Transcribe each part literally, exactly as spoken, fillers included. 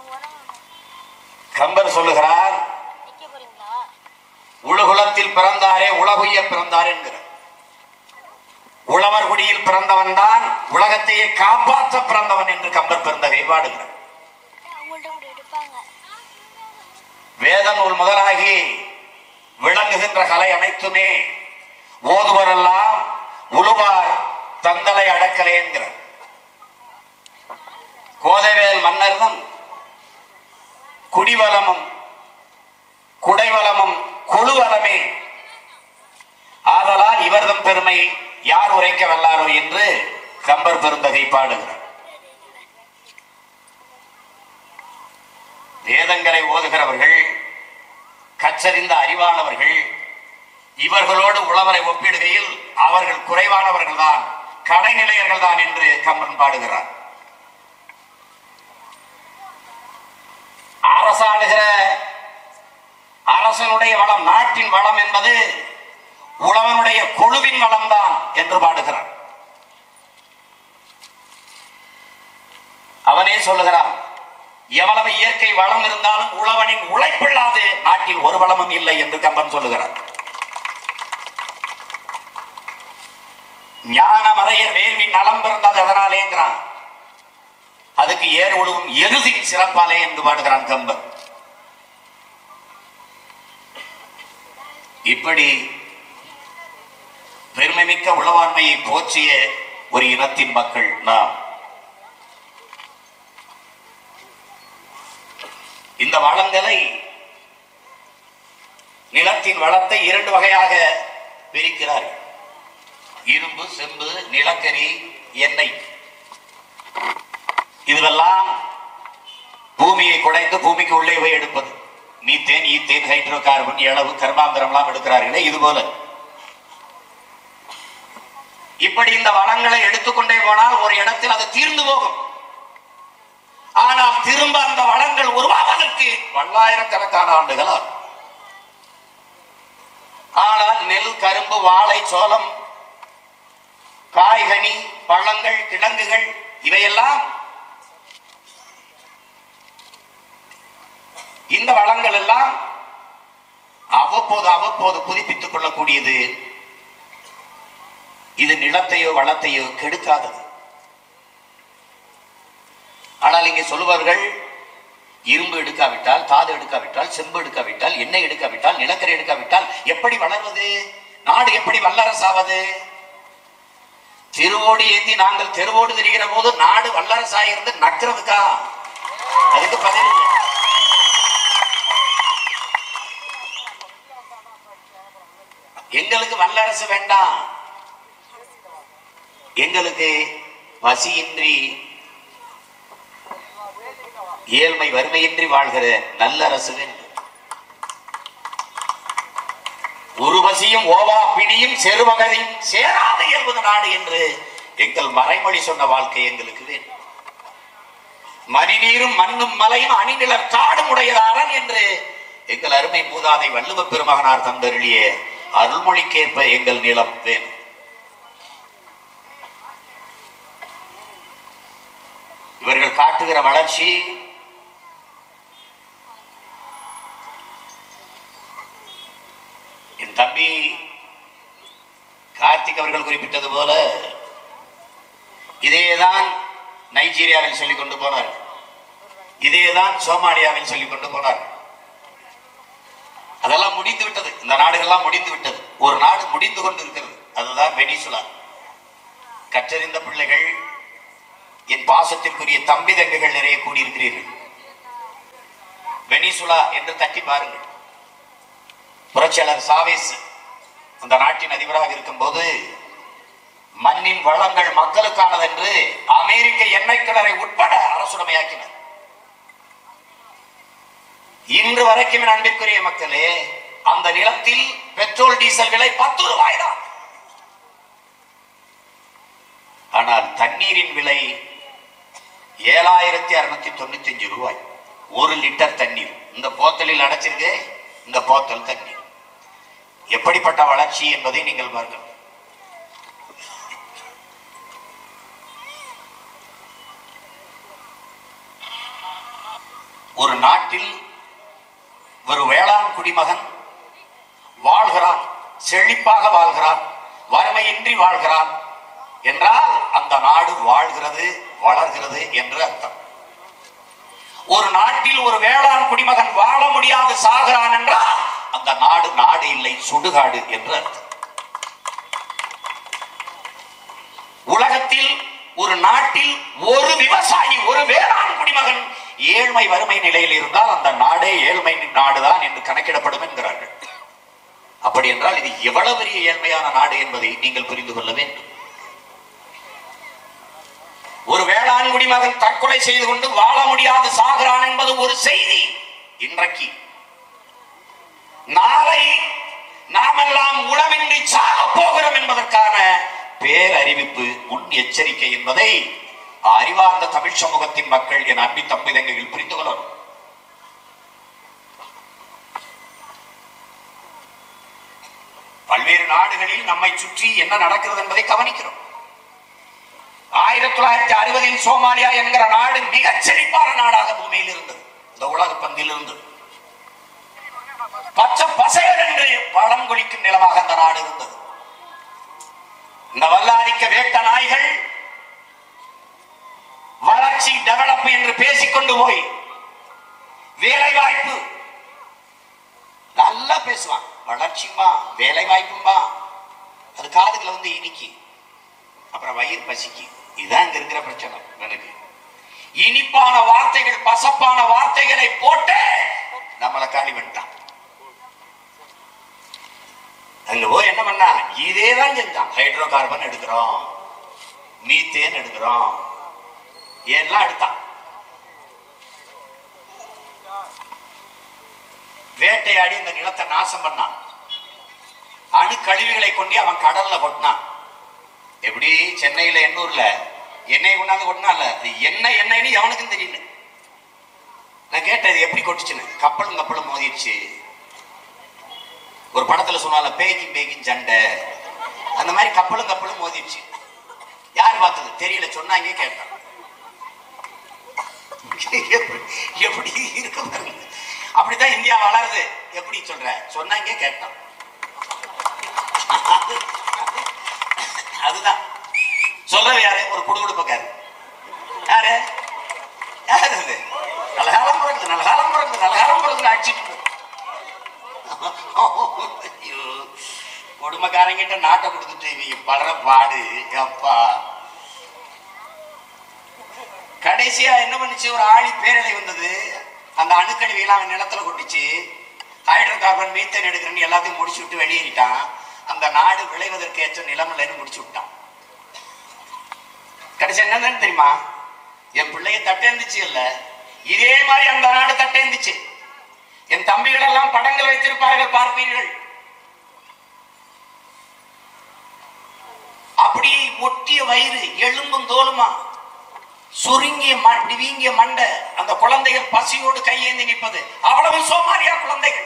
கம்பர் சொல்லுகிறார், உலகுலத்தில் பிறந்தாரே உலகுய பிறந்தார் என்கிறார். உழவர் குடியில் பிறந்தவன் தான் உலகத்தையே காப்பாற்ற பிறந்தவன் என்று கம்பர் பிறந்தகை பாடுகிறார். வேத நூல் முதலாகி விளங்குகின்ற கலை அனைத்துமே ஓதுவரெல்லாம் உழுவார் தந்தலை அடக்கலை என்கிறார். கோதைவேல் மன்னர்தம் குடிவலமும் குடைவலமும் கொழுவலமே ஆதலால் இவர்தம் பெருமை யார் உரைக்க வல்லாரோ என்று கம்பர் பெருந்தகை பாடுகிறார். வேதங்களை ஓதுகிறவர்கள், கற்றறிந்த அறிவானவர்கள், இவர்களோடு உழவரை ஒப்பிடுகையில் அவர்கள் குறைவானவர்கள் தான், கடைநிலையர்கள் தான் என்று கம்பன் பாடுகிறார். அரசாளுகிற அரசனுடைய வளம், நாட்டின் வளம் என்பது உழவனுடைய கொழுவின் வளம் தான் என்று பாடுகிறார். அவனே சொல்லுகிறான், எவ்வளவு இயற்கை வளம் இருந்தாலும் உழவனின் உழைப்பில்லாது நாட்டில் ஒரு வளமும் இல்லை என்று கம்பன் சொல்லுகிறார். ஞான மறையர் வேள்வின் நலம் பிறந்தது அதனாலேங்கிறான். அதுக்கு ஏர் உழுவும் எருதின் சிறப்பாலே என்று பாடுகிறான் கம்பன். இப்படி பெருமைமிக்க உளவாண்மையை போற்றிய ஒரு இனத்தின் மக்கள் நாம். இந்த வளங்களை, நிலத்தின் வளத்தை இரண்டு வகையாக பிரிக்கிறார்கள். இரும்பு, செம்பு, நிலக்கரி, எண்ணெய். இதுவெல்லாம் பூமியை குடைந்து பூமிக்கு உள்ளே போய் எடுப்பது. மீத்தேன், ஈத்தேன், ஹைட்ரோ கார்பன், இளவு, கர்மாந்திரம் எல்லாம் எடுக்கிறார்களே, இது போல. இப்படி இந்த வளங்களை எடுத்துக்கொண்டே போனால் ஒரு இடத்தில் அது தீர்ந்து போகும். ஆனால் திரும்ப அந்த வளங்கள் உருவாவதற்கு பல்லாயிரக்கணக்கான ஆண்டுகள் ஆகும். ஆனால் நெல், கரும்பு, வாழை, சோளம், காய்கனி, பழங்கள், கிழங்குகள் இவையெல்லாம் இந்த வளங்கள் எல்லாம் அவ்வப்போது அவ்வப்போது புதுப்பித்துக் கொள்ளக்கூடியது. இது நிலத்தையோ வளத்தையோ கெடுக்காதது. ஆனால் இங்கே சொல்லுவார்கள், இரும்பு எடுக்காவிட்டால், தாது எடுக்காவிட்டால், செம்பு எடுக்காவிட்டால், எண்ணெய் எடுக்காவிட்டால், நிலக்கரி எடுக்காவிட்டால் எப்படி வளர்வது? நாடு எப்படி வல்லரசாவது? திருவோடு ஏந்தி நாங்கள் தெருவோடு திரிகிற போது நாடு வல்லரசாயிருந்து நக்கிறதுக்கா? அதுக்கு பதில் இல்லை. எங்களுக்கு வல்லரசு வேண்டாம். எங்களுக்கு பசியின்றி, ஏழ்மை வறுமையின்றி வாழ்கிற நல்ல அரசு வேண்டும். ஒரு பசியும் ஓவா பிடியும் செருவகையும் சேராது என்பது நாடு என்று எங்கள் மறைமொழி சொன்ன வாழ்க்கை எங்களுக்கு வேண்டும். மணிநீரும் மண்ணும் மலையும் அணிநிலர் காடும் உடையதாரன் என்று எங்கள் அருமை மூதாதை வள்ளுவ பெருமகனார் தந்தருளிய அருள்மொழிக்கேற்ப எங்கள் நிலம் வேண்டும். இவர்கள் காட்டுகிற வளர்ச்சி என் தம்பி கார்த்திக் அவர்கள் குறிப்பிட்டது போல இதேதான் நைஜீரியாவில் சொல்லிக் கொண்டு போனார், இதேதான் சோமாலியாவில் சொல்லிக் கொண்டு போனார். அதெல்லாம் முடிந்து விட்டது. இந்த நாடுகள்லாம் முடிந்து விட்டது. ஒரு நாடு முடிந்து கொண்டு இருக்கிறது, அதுதான் வெனிசுலா. கற்றறிந்த பிள்ளைகள், என் பாசத்திற்குரிய தம்பி தங்கைகள் நிறைய கூடியிருக்கிறீர்கள். வெனிசுலா என்று தட்டி பாருங்கள். புரட்சியாளர் சாவேஸ் அந்த நாட்டின் அதிபராக இருக்கும் போது மண்ணின் வளங்கள் மக்களுக்கானது என்று அமெரிக்க எண்ணெய் கிணறை உட்பட அரசுடைமையாக்கினார். இன்று வரைக்கும் அன்பிற்குரிய மக்களே, அந்த நிலத்தில் பெட்ரோல் டீசல் விலை பத்து ரூபாய் தான். ஆனால் தண்ணீரின் விலை ஏழாயிரத்தி அறுநூத்தி தொண்ணூத்தி அஞ்சு ரூபாய் ஒரு லிட்டர் தண்ணீர். இந்த போத்தலில் அடைச்சிருக்கு இந்த போத்தல் தண்ணீர். எப்படிப்பட்ட வளர்ச்சி என்பதை நீங்கள் பார்க்கணும். ஒரு நாட்டில் ஒரு வேளாண் குடிமகன் வாழ்கிறான், செழிப்பாக வாழ்கிறான், வறுமையின்றி வாழ்கிறான் என்றால் அந்த நாடு வாழ்கிறது, வளர்கிறது என்று அர்த்தம். ஒரு நாட்டில் ஒரு வேளாண் குடிமகன் வாழ முடியாது சாகிறான் என்றால் அந்த நாடு நாடு இல்லை, சுடுகாடு என்று அர்த்தம். உலகத்தில் ஒரு நாட்டில் ஒரு விவசாயி, ஒரு வேளாண் குடிமகன் ஏழ்மை வறுமை நிலையில் இருந்தால் அந்த நாடே ஏழ்மை நாடுதான் என்று கணக்கிடப்படும் என்கிறார்கள். அப்படி என்றால் இது எவ்வளவு பெரிய ஏழ்மையான நாடு என்பதை நீங்கள் புரிந்து கொள்ள வேண்டும். ஒரு வேளாண் குடிமகன் தற்கொலை செய்து கொண்டு வாழ முடியாது சாகிறான் என்பது ஒரு செய்தி. இன்றைக்கு நாளை நாமெல்லாம் உணவின்றி சாக போகிறோம் என்பதற்கான பேரறிவிப்பு, முன் எச்சரிக்கை என்பதை அறிவார்ந்த தமிழ் சமூகத்தின் மக்கள், என் அன்பி தம்பிதங்கைகள் புரிந்து கொள்ளணும். பல்வேறு நாடுகளில் நம்மை சுற்றி என்ன நடக்கிறது என்பதை கவனிக்கிறோம். ஆயிரத்தி தொள்ளாயிரத்தி அறுபதில் சோமாலியா என்கிற நாடு மிகச் செழிப்பான நாடாக பூமியில் இருந்தது. இந்த உலக பந்தில் இருந்தது. பச்சை பசையர் என்று பழம் கொளிக்கும் நிலமாக அந்த நாடு இருந்தது. இந்த வல்லாதிக்க வேட்ட நாய்கள் வளர்ச்சி, டெவலப் என்று பேசிக்கொண்டு போய் வேலை வாய்ப்பு நல்லா பேசுவான். வளர்ச்சியும்பா, வேலை வாய்ப்பும்பா, அது காதுகளை வந்து இனிக்கி, அப்புறம் வயிறு பசிக்கு. இதுதான் இங்க இருக்கிற பிரச்சனை. எனக்கு இனிப்பான வார்த்தைகள், பசப்பான வார்த்தைகளை போட்டு நம்மளை காலி பண்ணிட்டான். அங்க போய் என்ன பண்ணா, இதேதான் செஞ்சான். ஹைட்ரோ கார்பன் எடுக்கிறோம், மீத்தேன் எடுக்கிறோம், எல்லாம் எடுத்தான். வேட்டையாடி இந்த நிலத்தை நாசம் பண்ணான். அணு கழிவுகளை கொண்டு அவன் கடல்ல கொட்டினான். எப்படி சென்னையில எண்ணூர்ல எண்ணெய் கொண்டாந்து கொட்டினால, எண்ணெய் எண்ணெய்னு எவனுக்கும் தெரியல. நான் கேட்டது எப்படி கொட்டுச்சுன்னு. கப்பலும் கப்பலும் மோதிடுச்சு. ஒரு படத்துல சொன்னால பேகிங் பேகிங் சண்டை, அந்த மாதிரி கப்பலும் கப்பலும் மோதிடுச்சு. யார் பார்த்தது தெரியல, சொன்னாங்க, கேட்டான். எப்படி இருக்க பாருங்க. அப்படித்தான் இந்தியா வளருது. எப்படி சொல்ற, சொன்னாங்க, கேட்டான். அதுதான் சொல்றது. யாரு? ஒரு குடுகுடுப்பக்காரு. யாரு? யாரு அது? நல்லகாலம் பிறகுது, நல்லகாலம் பிறகுது, நல்லகாலம் பிறகுது அடிச்சுட்டு குடும்பக்காரங்கிட்ட நாட்டை கொடுத்துட்டு இவங்க படுற பாடு அப்பா. கடைசியா என்ன பண்ணுச்சு, ஒரு ஆழி பேரலை வந்தது. அந்த அணுக்கழிவையெல்லாம் அவன் நிலத்துல கொட்டிச்சு. ஹைட்ரோ கார்பன், மீத்தேன் எடுக்கிறேன்னு எல்லாத்தையும் முடிச்சு விட்டு வெளியேறிட்டான். அந்த நாடு விளைவதற்கு ஏற்ற நிலம் இல்லைன்னு முடிச்சு விட்டான். கடைசி என்னன்னு தெரியுமா, என் பிள்ளைய தட்டேந்துச்சு இல்ல, இதே மாதிரி அந்த நாடு தட்டேந்துச்சு. என் தம்பிகள் எல்லாம் படங்கள் வைத்திருப்பார்கள், பார்ப்பீர்கள். அப்படி ஒட்டிய வயிறு, எலும்பும் தோலுமா, சுருங்கிய வீங்கிய மண்டை, அந்த குழந்தைகள் பசியோடு கையேந்தி நிற்பது. அவ்வளவு சோமாரியா குழந்தைகள்.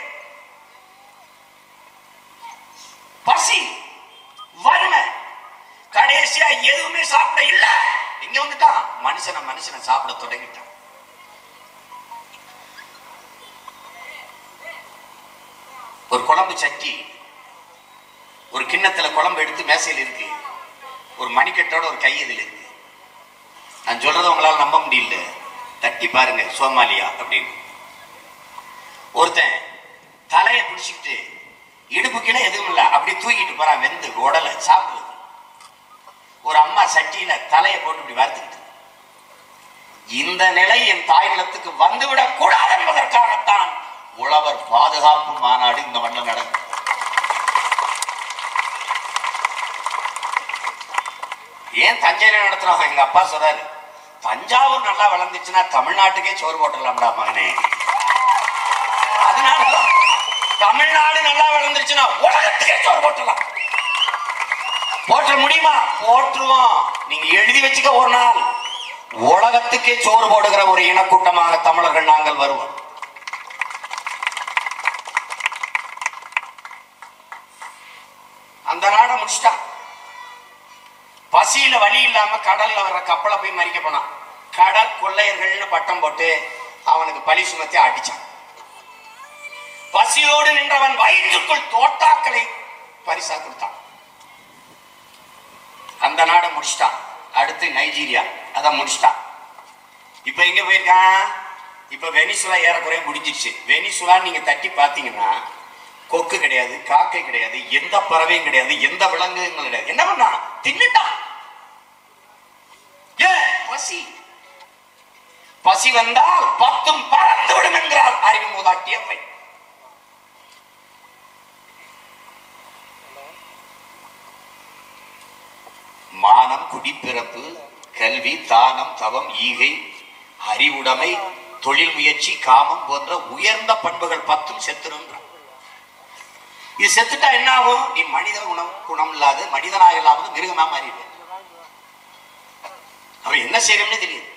பசி, வறுமை, கடைசியா எதுவுமே சாப்பிட இல்ல. இங்க வந்துட்டான் மனுஷனை மனுஷனை சாப்பிட தொடங்கிட்டான். ஒரு குழம்பு சட்டி, ஒரு கிண்ணத்துல குழம்பு எடுத்து மேசையில் இருக்கு. ஒரு மணிக்கட்டோட ஒரு கை இதில் இருக்கு. நான் சொல்றதை உங்களால நம்ப முடியல, தட்டி பாருங்க. சோமாலியா அப்படின்னு ஒருத்தன் தலையை பிடிச்சிக்கிட்டு இடுப்பு கீழே எதுவும் இல்லை, அப்படி தூக்கிட்டு போறான். வெந்து உடலை சாப்பிடுவது. ஒரு அம்மா சட்டியில தலையை போட்டு இப்படி வறுத்துக்கிட்டு. இந்த நிலை என் தாய் நிலத்துக்கு வந்துவிடக் கூடாது என்பதற்காகத்தான் உழவர் பாதுகாப்பு மாநாடு இந்த மண்ணில் நடக்கும். ஏன் தஞ்சையில நடத்துறோம்? எங்க அப்பா சொல்றாரு, தஞ்சாவூர் நல்லா வளர்ந்துச்சுன்னா தமிழ்நாட்டுக்கே சோறு போட்டுடலாம்டா மகனே. அதனால தமிழ்நாடு நல்லா வளர்ந்துருச்சுன்னா உலகத்துக்கே சோறு போட்டுடலாம். போட்ட முடியுமா? போட்டுருவோம். நீங்க எழுதி வச்சுக்க, ஒரு நாள் உலகத்துக்கே சோறு போடுகிற ஒரு இனக்கூட்டமாக தமிழர்கள் நாங்கள் வருவோம். அந்த நாடை முடிச்சிட்டான். பசியில வழி இல்லாம கடல்ல வர்ற கப்பலை போய் மறிக்க போனான். கடற் கொள்ளையர்கள்னு பட்டம் போட்டு அவனுக்கு பழி சுமத்தி அடிச்சான். பசியோடு நின்றவன் வயிற்றுக்குள் தோட்டாக்களை பரிசா கொடுத்தான். அந்த நாடை முடிச்சிட்டான். அடுத்து நைஜீரியா, அதை முடிச்சிட்டான். இப்ப எங்க போயிருக்கான்? இப்ப வெனிசுலா ஏறக்குறைய முடிஞ்சிருச்சு. வெனிசுலா நீங்க தட்டி பாத்தீங்கன்னா கொக்கு கிடையாது, காக்கை கிடையாது, எந்த பறவையும் கிடையாது, எந்த விலங்குகளும் கிடையாது. என்ன பண்ணா? தின்னுட்டான். பசி பசி வந்தால் பத்தும் பறந்து விடும் என்கிறார் அறிவு மூதாட்டியம்மை. மானம், குடிப்பிறப்பு, கல்வி, தானம், தவம், ஈகை, அறிவுடைமை, தொழில் முயற்சி, காமம் போன்ற உயர்ந்த பண்புகள் பத்தும் செத்துரும். இது செத்துட்டா என்ன ஆகும்? நீ மனித குணம் குணம் இல்லாத மனிதனாக இல்லாமல் மிருகமா மாறிடுவேன். அவன் என்ன செய்யணும்னு தெரியுது.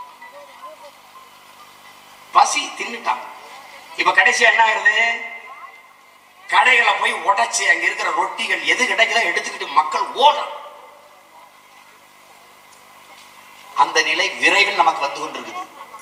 பசி தின்னுட்டான். இப்ப கடைசி என்ன ஆகுது? கடைகளை போய் உடைச்சு அங்க இருக்கிற ரொட்டிகள் எது கிடைக்குதோ எடுத்துக்கிட்டு மக்கள் ஓடுறான். அந்த நிலை விரைவில் நமக்கு வந்து கொண்டிருக்குது.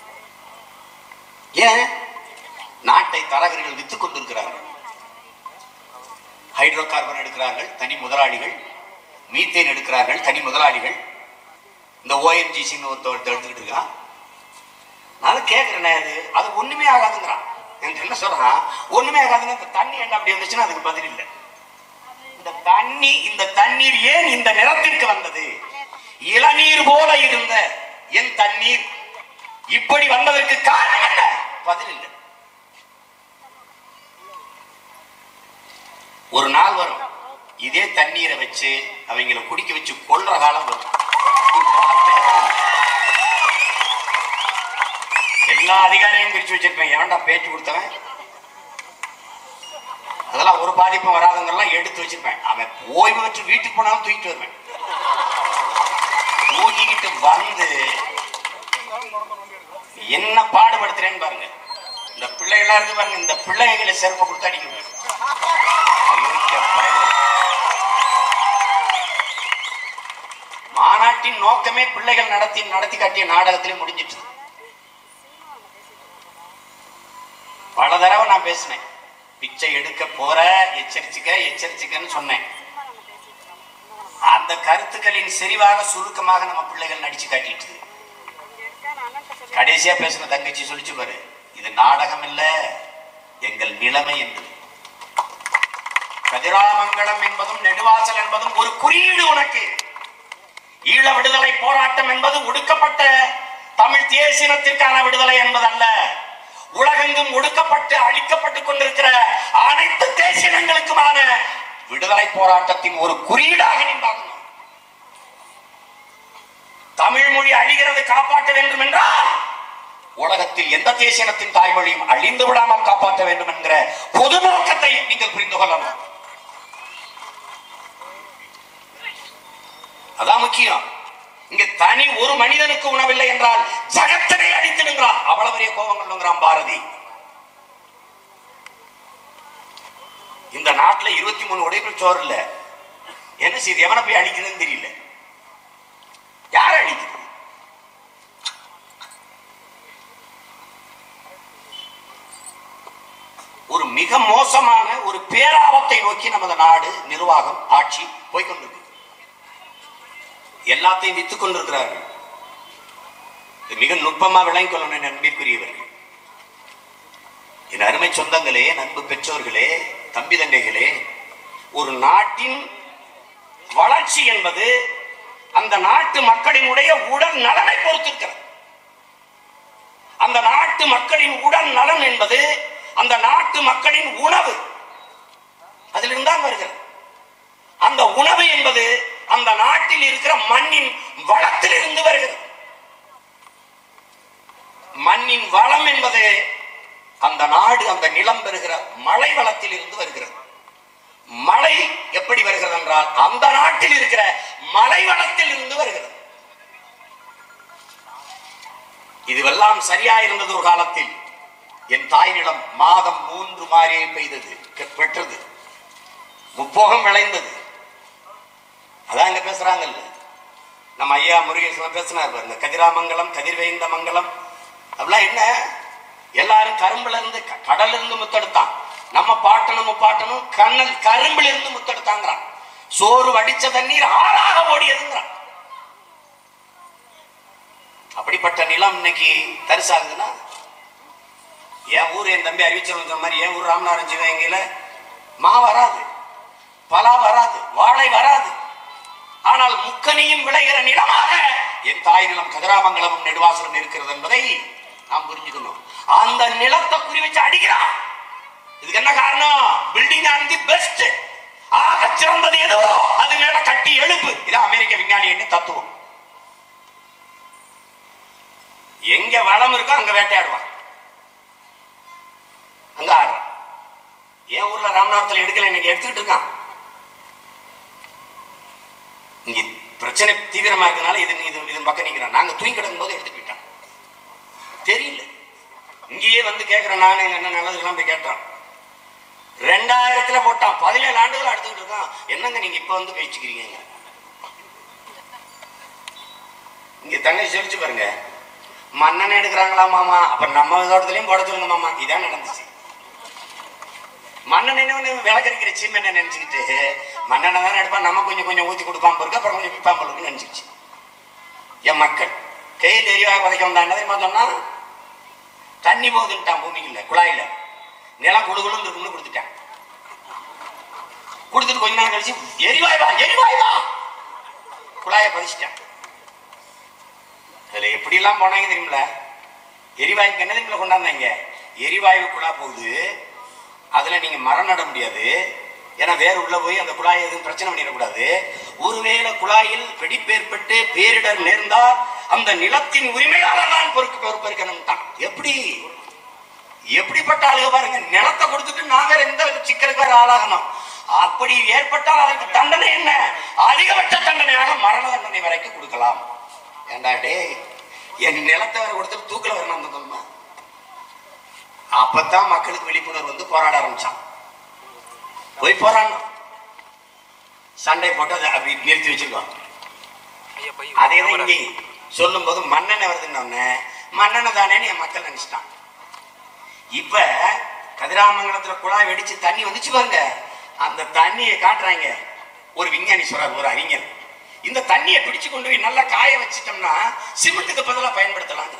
ஏன்? நாட்டை தரகர்கள் வித்துக் கொண்டிருக்கிறார்கள். ஹைட்ரோ கார்பன் எடுக்கிறார்கள் தனி முதலாளிகள், மீத்தேன் எடுக்கிறார்கள் தனி முதலாளிகள். இந்த ஓஎன்ஜிசின்னு ஒருத்தர் எடுத்துக்கிட்டு இருக்கான். நான் கேட்கிறேன், அது அது ஒண்ணுமே ஆகாதுங்கிறான். என்ன சொல்றான்? ஒண்ணுமே ஆகாதுன்னு. இந்த தண்ணி என்ன அப்படி வந்துச்சுன்னா அதுக்கு பதில் இல்லை. இந்த தண்ணி இந்த தண்ணீர் ஏன் இந்த நிறத்திற்கு வந்தது? இளநீர் போல இருந்த என் தண்ணீர் இப்படி வந்ததற்கு காரணம் என்ன? பதில் இல்லை. ஒரு நாள் வரும், இதே தண்ணீரை வச்சு அவங்களை குடிக்க வச்சு கொல்ற காலம் வரும். எல்லா அதிகாரியும் பிரிச்சு வச்சிருப்பேன். எவன்டா பேச்சு கொடுத்தவன்? அதெல்லாம் ஒரு பாதிப்பும் வராதவங்கெல்லாம் எடுத்து வச்சிருப்பேன். அவன் ஓய்வு வச்சு வீட்டுக்கு போனாலும் தூக்கிட்டு வருவேன். தூக்கிக்கிட்டு வந்து என்ன பாடுபடுத்துறேன்னு பாருங்க. இந்த பிள்ளைகளா இருந்து பாருங்க, இந்த பிள்ளைகளை செருப்பை கொடுத்து அடிக்க. மாநாட்டின் நோக்கமே பிள்ளைகள் நடத்தி நடத்தி காட்டிய நாடகத்திலே முடிஞ்சிட்டு. பல தடவை நான் பேசினேன், பிச்சை எடுக்க போற எச்சரிச்சுக்க எச்சரிச்சுக்கன்னு சொன்னேன். அந்த கருத்துக்களின் செறிவாக சுருக்கமாக நம்ம பிள்ளைகள் நடிச்சு காட்டிட்டு கடைசியா பேசின தங்கச்சி சொல்லிச்சு பாரு, இது நாடகம் இல்ல, எங்கள் நிலைமை என்று. கதிராமங்கலம் என்பதும் நெடுவாசல் என்பதும் ஒரு குறியீடு உனக்கு. ஈழ விடுதலை போராட்டம் என்பது ஒடுக்கப்பட்ட தமிழ் தேசினத்திற்கான விடுதலை என்பதல்ல. உலகெங்கும் ஒடுக்கப்பட்டு அழிக்கப்பட்டுக் கொண்டிருக்கிற அனைத்து தேசினங்களுக்குமான விடுதலை போராட்டத்தின் ஒரு குறியீடாக நின்றாகும். தமிழ் மொழி அழிகிறது, காப்பாற்ற வேண்டும் என்றால் உலகத்தில் எந்த தேசினத்தின் தாய்மொழியும் அழிந்து விடாமல் காப்பாற்ற வேண்டும் என்கிற பொது நோக்கத்தை நீங்கள் புரிந்து கொள்ளலாம். அதான் முக்கியம். இங்க தனி ஒரு மனிதனுக்கு உணவில்லை என்றால் ஜகத்தினை அழித்திடுங்கிறான். அவ்வளவு பெரிய கோபம் கொள்ளுங்கிறான் பாரதி. இந்த நாட்டுல இருபத்தி மூணு உடைகள் சோறு இல்ல. என்ன செய்து எவனை போய் அழிக்குதுன்னு தெரியல. யார அழிக்குது? ஒரு மிக மோசமான ஒரு பேராபத்தை நோக்கி நமது நாடு நிர்வாகம் ஆட்சி போய்கொண்டிருக்கு. எல்லாத்தையும் வித்துக் கொண்டிருக்கிறார்கள். மிக நுட்பமா விளங்கிக் கொள்ளணும் நண்பிற்குரியவர்கள். என் அருமை சொந்தங்களே, நண்பு பெற்றோர்களே, தம்பி தங்கைகளே, ஒரு நாட்டின் வளர்ச்சி என்பது அந்த நாட்டு மக்களினுடைய உடல் நலனை பொறுத்திருக்கிறது. அந்த நாட்டு மக்களின் உடல் நலன் என்பது அந்த நாட்டு மக்களின் உணவு, அதிலிருந்தான் வருகிறது. அந்த உணவு என்பது அந்த நாட்டில் இருக்கிற மண்ணின் வளத்தில் இருந்து வருகிறது. மண்ணின் வளம் என்பது அந்த நாடு அந்த நிலம் பெறுகிற மழை வளத்தில் இருந்து வருகிறது. மழை எப்படி வருகிறது என்றால் அந்த நாட்டில் இருக்கிற மலை வளத்தில் இருந்து வருகிறது. இதுவெல்லாம் சரியா இருந்தது ஒரு காலத்தில். என் தாய் நிலம் மாதம் மூன்று மாரியை பெய்தது, பெற்றது, முப்போகம் விளைந்தது. அதான் இங்க பேசுறாங்கல்ல, நம்ம ஐயா முருகேசன் பேசினார் பாருங்க, கதிராமங்கலம், கதிர்வேந்த மங்கலம். அப்படிலாம் என்ன? எல்லாரும் கரும்புல இருந்து கடல்ல இருந்து முத்தெடுத்தான். நம்ம பாட்டனும் முப்பாட்டனும் கண்ணல் கரும்புல இருந்து முத்தெடுத்தாங்கிறான். சோறு வடிச்ச தண்ணீர் ஆறாக ஓடியதுங்கிறான். அப்படிப்பட்ட நிலம் இன்னைக்கு தரிசாகுதுன்னா, என் ஊர் என் தம்பி அறிவிச்சல் மாதிரி என் ஊர் ராமநாதன் சிவகங்கையில மா வராது, பலா வராது, வாழை வராது. ஆனால் முக்கனியும் விளைகிற நிலமாக என் தாய் நிலம் கதிராமங்கலமும் நெடுவாசலும் இருக்கிறது என்பதை நாம் புரிஞ்சுக்கணும். அந்த நிலத்தை குறி வச்சு அடிக்கிறான். இதுக்கு என்ன காரணம்? பில்டிங் ஆன் தி பெஸ்ட், ஆக சிறந்தது எதுவோ அது மேல கட்டி எழுப்பு. இது அமெரிக்க விஞ்ஞானி என்ன தத்துவம். எங்க வளம் இருக்கோ அங்க வேட்டையாடுவான், அங்க ஆடுறான். என் ஊர்ல ராமநாதத்துல எடுக்கல, இன்னைக்கு எடுத்துக்கிட்டு இருக்கான். இங்க பிரச்சனை தீவிரமா இருக்கனால இது இதன் பக்கம் நிக்கிறான். நாங்க தூங்கி கிடக்கும் போது எடுத்துட்டு போயிட்டான். தெரியல, இங்கேயே வந்து கேட்கிறேன். நானு எங்க அண்ணன் நல்லதுக்கெல்லாம் போய் கேட்டான். ரெண்டாயிரத்துல போட்டான். பதினேழு ஆண்டுகள் எடுத்துக்கிட்டு இருக்கான். என்னங்க நீங்க இப்ப வந்து பேச்சுக்கிறீங்க? இங்க தங்கச்சி சொல்லிச்சு பாருங்க, மண்ணெண்ணெய் எடுக்கிறாங்களா மாமா, அப்ப நம்ம தோட்டத்திலையும் போட சொல்லுங்க மாமா. இதான் நடந்துச்சு. மண்ணெண்ணெய் விளக்கறிக்கிற சீமெண்ணை நினைச்சுக்கிட்டு மண்ணெண்ணெய் தானே எடுப்பான், நம்ம கொஞ்சம் கொஞ்சம் ஊற்றி கொடுப்பான் இருக்கு, அப்புறம் கொஞ்சம் விற்பான் இருக்குன்னு நினைச்சிருச்சு. என் மக்கள் கையில் எரிவாக உதைக்க வந்தாங்க. சொன்னா தண்ணி போகுதுன்ட்டான் பூமிக்குள்ள, குழாயில நிலம் குழுகுலும் இருக்குன்னு கொடுத்துட்டான். கொடுத்துட்டு கொஞ்ச நாள் கழிச்சு எரிவாய் வா எரிவாய் வா குழாயை பதிச்சிட்டான். அதுல எப்படி எல்லாம் போனாங்க தெரியுமில. எரிவாயுக்கு என்ன தெரியுமில கொண்டாந்தாங்க? எரிவாயு குழா போகுது, அதுல நீங்க மரம் நட முடியாது, ஏன்னா வேற உள்ள போய் அந்த குழாயை எதுவும் பிரச்சனை பண்ணிடக்கூடாது. ஒருவேளை குழாயில் வெடிப்பேற்பட்டு பேரிடர் நேர்ந்தால் அந்த நிலத்தின் உரிமையாளர் தான் பொறுப்பு பொறுப்பேற்கணும். எப்படி எப்படிப்பட்ட ஆளுக பாருங்க, நிலத்தை கொடுத்துட்டு நாங்க எந்த சிக்கலுக்கு வேற ஆளாகணும். அப்படி ஏற்பட்டால் அதற்கு தண்டனை என்ன? அதிகபட்ச தண்டனையாக மரண தண்டனை வரைக்கும் கொடுக்கலாம். ஏண்டா டே, என் நிலத்தை வேற கொடுத்துட்டு தூக்கில வரணும் அந்த தொன்மை. அப்பதான் மக்களுக்கு விழிப்புணர்வு வந்து போராட ஆரம்பிச்சான். போய் போராடணும், சண்டை போட்டு அதை அப்படி நிறுத்தி வச்சிருக்கோம். அதே தான் இங்கே சொல்லும் போது மண்ணெண்ணெய் வருதுன்னு மண்ணெண்ணெய் தானேன்னு என் மக்கள் நினைச்சிட்டான். இப்ப கதிராமங்கலத்துல குழாய் வெடிச்சு தண்ணி வந்துச்சு பாருங்க, அந்த தண்ணியை காட்டுறாங்க. ஒரு விஞ்ஞானி சொல்றாரு, ஒரு அறிஞர், இந்த தண்ணியை பிடிச்சு கொண்டு போய் நல்லா காய வச்சிட்டோம்னா சிமெண்ட்டுக்கு பதிலாக பயன்படுத்தலாம்.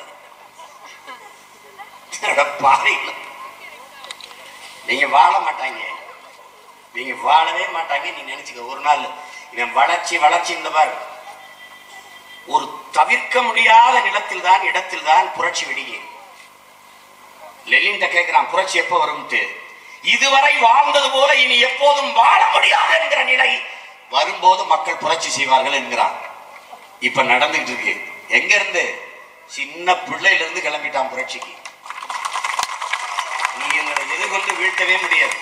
நீங்க வாழ மாட்டாங்க, நீங்க வாழவே மாட்டாங்க. நீ நினைச்சுக்க, ஒரு நாள் இவன் வளர்ச்சி வளர்ச்சி இந்த பாரு, ஒரு தவிர்க்க முடியாத நிலத்தில் தான் இடத்தில் தான் புரட்சி வெடியே. லெனின் கேட்கிறான், புரட்சி எப்போ வரும்ட்டு. இதுவரை வாழ்ந்தது போல இனி எப்போதும் வாழ முடியாது என்கிற நிலை வரும்போது மக்கள் புரட்சி செய்வார்கள் என்கிறான். இப்ப நடந்துகிட்டு இருக்கு. எங்க இருந்து? சின்ன பிள்ளையில இருந்து கிளம்பிட்டான் புரட்சிக்கு. நீ எங்களை எதிர்கொண்டு வீழ்த்தவே முடியாது.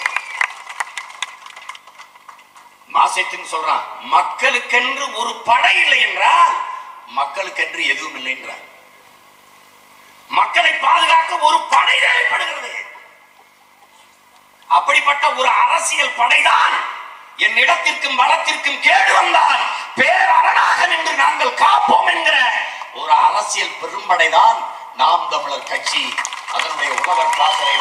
மாசத்தின் சொல்றான், மக்களுக்கென்று ஒரு படை இல்லை என்றால் மக்களுக்கென்று எதுவும் இல்லை என்றார். மக்களை பாதுகாக்க ஒரு படை தேவைப்படுகிறது. அப்படிப்பட்ட ஒரு அரசியல் படைதான் என் இடத்திற்கும் வளத்திற்கும் கேடு வந்தால் பேரரணாக நின்று நாங்கள் காப்போம் என்கிற ஒரு அரசியல் பெரும்படைதான் நாம் தமிழர் கட்சி. அதனுடைய உழவர் பாசறை.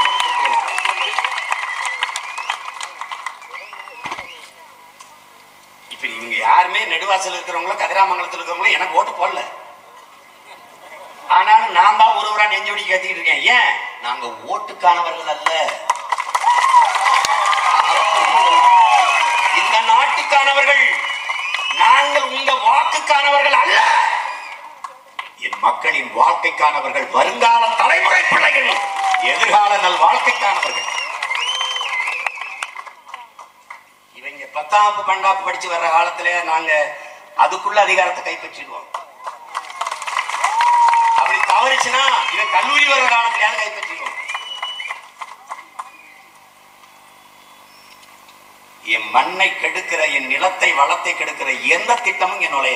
இப்ப இவங்க யாருமே நெடுவாசல் இருக்கிறவங்களும் கதிராமங்கலத்தில் இருக்கிறவங்களும் எனக்கு ஓட்டு போடல. ஆனாலும் நான் தான் ஒருவரா நெஞ்சோடி கேட்டுக்கிட்டு இருக்கேன். ஏன்? நாங்க ஓட்டுக்கானவர்கள் அல்ல, இந்த நாட்டுக்கானவர்கள். நாங்கள் உங்க வாக்குக்கானவர்கள் அல்ல, என் மக்களின் வாழ்க்கைக்கானவர்கள், வருங்கால தலைமுறை பிள்ளைகள், எதிர்கால நல் வாழ்க்கைக்கானவர்கள். இவங்க பத்தாப்பு பண்டாப்பு படிச்சு வர்ற காலத்துல நாங்க அதுக்குள்ள அதிகாரத்தை கைப்பற்றிடுவோம். அப்படி தவறிச்சுன்னா இவன் கல்லூரி வர்ற காலத்திலேயாவது கைப்பற்றிடுவோம். என் மண்ணை கெடுக்கிற, என் நிலத்தை வளத்தை கெடுக்கிற எந்த திட்டமும் என்னுடைய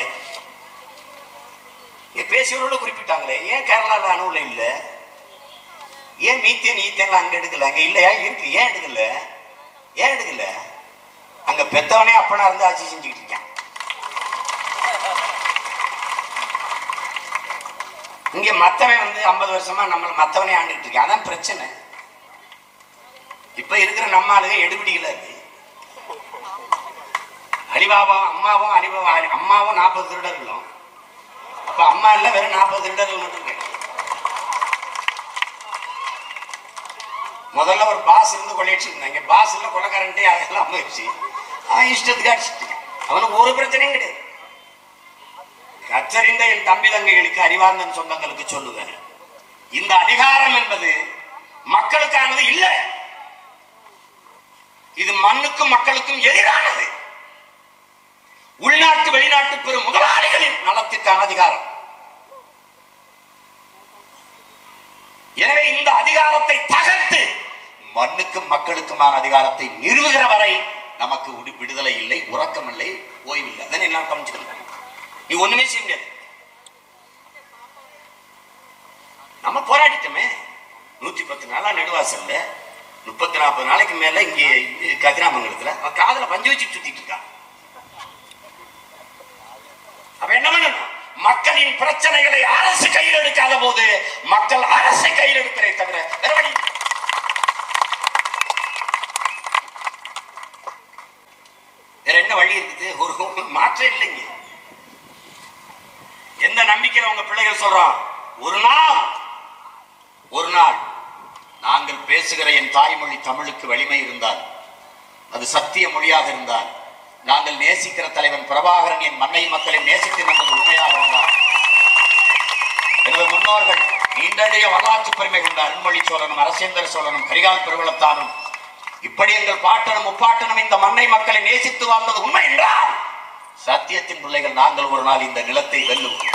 பேசியவரோடு குறிப்பிட்டாங்களே, ஏன் கேரளால அணுல இல்ல? ஏன் மீத்தேன் ஈத்தேன் அங்க எடுக்கல? அங்க இல்லையா? இருக்கு. ஏன் எடுக்கல? ஏன் எடுக்கல? அங்க பெத்தவனே அப்பனா இருந்து ஆட்சி செஞ்சுக்கிட்டு இருக்கேன். இங்க மத்தவன் வந்து ஐம்பது வருஷமா நம்ம மத்தவனே ஆண்டுட்டு இருக்கேன். அதான் பிரச்சனை. இப்ப இருக்கிற நம்ம ஆளுங்க எடுபிடிகளா இருக்கு. அலிபாபா அம்மாவும் அலிபாபா அம்மாவும் நாற்பது திருடர்களும், அப்ப அம்மா இல்ல வெறும் நாற்பது திருடர்கள் மட்டும் இருக்கு. முதல்ல ஒரு பாஸ் இருந்து கொள்ளையடிச்சு இருந்தாங்க. பாஸ் இல்ல கொலைக்காரன்ட்டே அதெல்லாம் போயிடுச்சு. அவன் இஷ்டத்துக்கு அடிச்சுட்டு அவனுக்கு ஒரு பிரச்சனையும் கிடையாது. கச்சறிந்த என் தம்பி தங்கைகளுக்கு, அறிவார்ந்த சொந்தங்களுக்கு சொல்லுவேன், இந்த அதிகாரம் என்பது மக்களுக்கானது இல்லை. இது மண்ணுக்கும் மக்களுக்கும் எதிரானது. உள்நாட்டு வெளிநாட்டு பெரும் முதலாளிகளின் நலத்திற்கான அதிகாரம். எனவே இந்த அதிகாரத்தை தகர்த்து மண்ணுக்கும் மக்களுக்குமான அதிகாரத்தை நிறுவுகிற வரை நமக்கு விடுதலை இல்லை, உறக்கம் இல்லை, ஓய்வில்லை. அதனை எல்லாம் கவனிச்சுக்கணும். நீ ஒண்ணுமே செய்ய முடியாது. நம்ம போராடிட்டோமே நூத்தி பத்து நாளா நெடுவாசல்ல, முப்பத்தி நாற்பது நாளைக்கு மேல இங்க கதிராமங்கலத்துல காதல பஞ்சு வச்சு சுத்திட்டு இருக்கா. அப்ப என்ன பண்ணணும்? மக்களின் பிரச்சனைகளை அரசு கையில் எடுக்காத போது மக்கள் அரசை கையில் எடுக்கிறதை தவிர வேற வழி. வேற என்ன வழி இருக்குது? ஒரு மாற்றம் இல்லைங்க. எந்த நம்பிக்கையில உங்க பிள்ளைகள் சொல்றோம், ஒரு நாள் ஒரு நாள் நாங்கள் பேசுகிற என் தாய்மொழி தமிழுக்கு வலிமை இருந்தால், அது சத்திய மொழியாக இருந்தால், நாங்கள் நேசிக்கிற தலைவன் பிரபாகரன் என் மண்ணை மக்களை நேசித்து என்பது உண்மையாக இருந்தார். எனது முன்னோர்கள் நீண்டடைய வரலாற்று பெருமை கொண்ட அருண்மொழி சோழனும் அரசேந்திர சோழனும் கரிகால் பெருவளத்தானும் இப்படி எங்கள் பாட்டனும் முப்பாட்டனும் இந்த மண்ணை மக்களை நேசித்து வாழ்ந்தது உண்மை என்றால், சத்தியத்தின் பிள்ளைகள் நாங்கள் ஒரு நாள் இந்த நிலத்தை வெல்லுவோம்.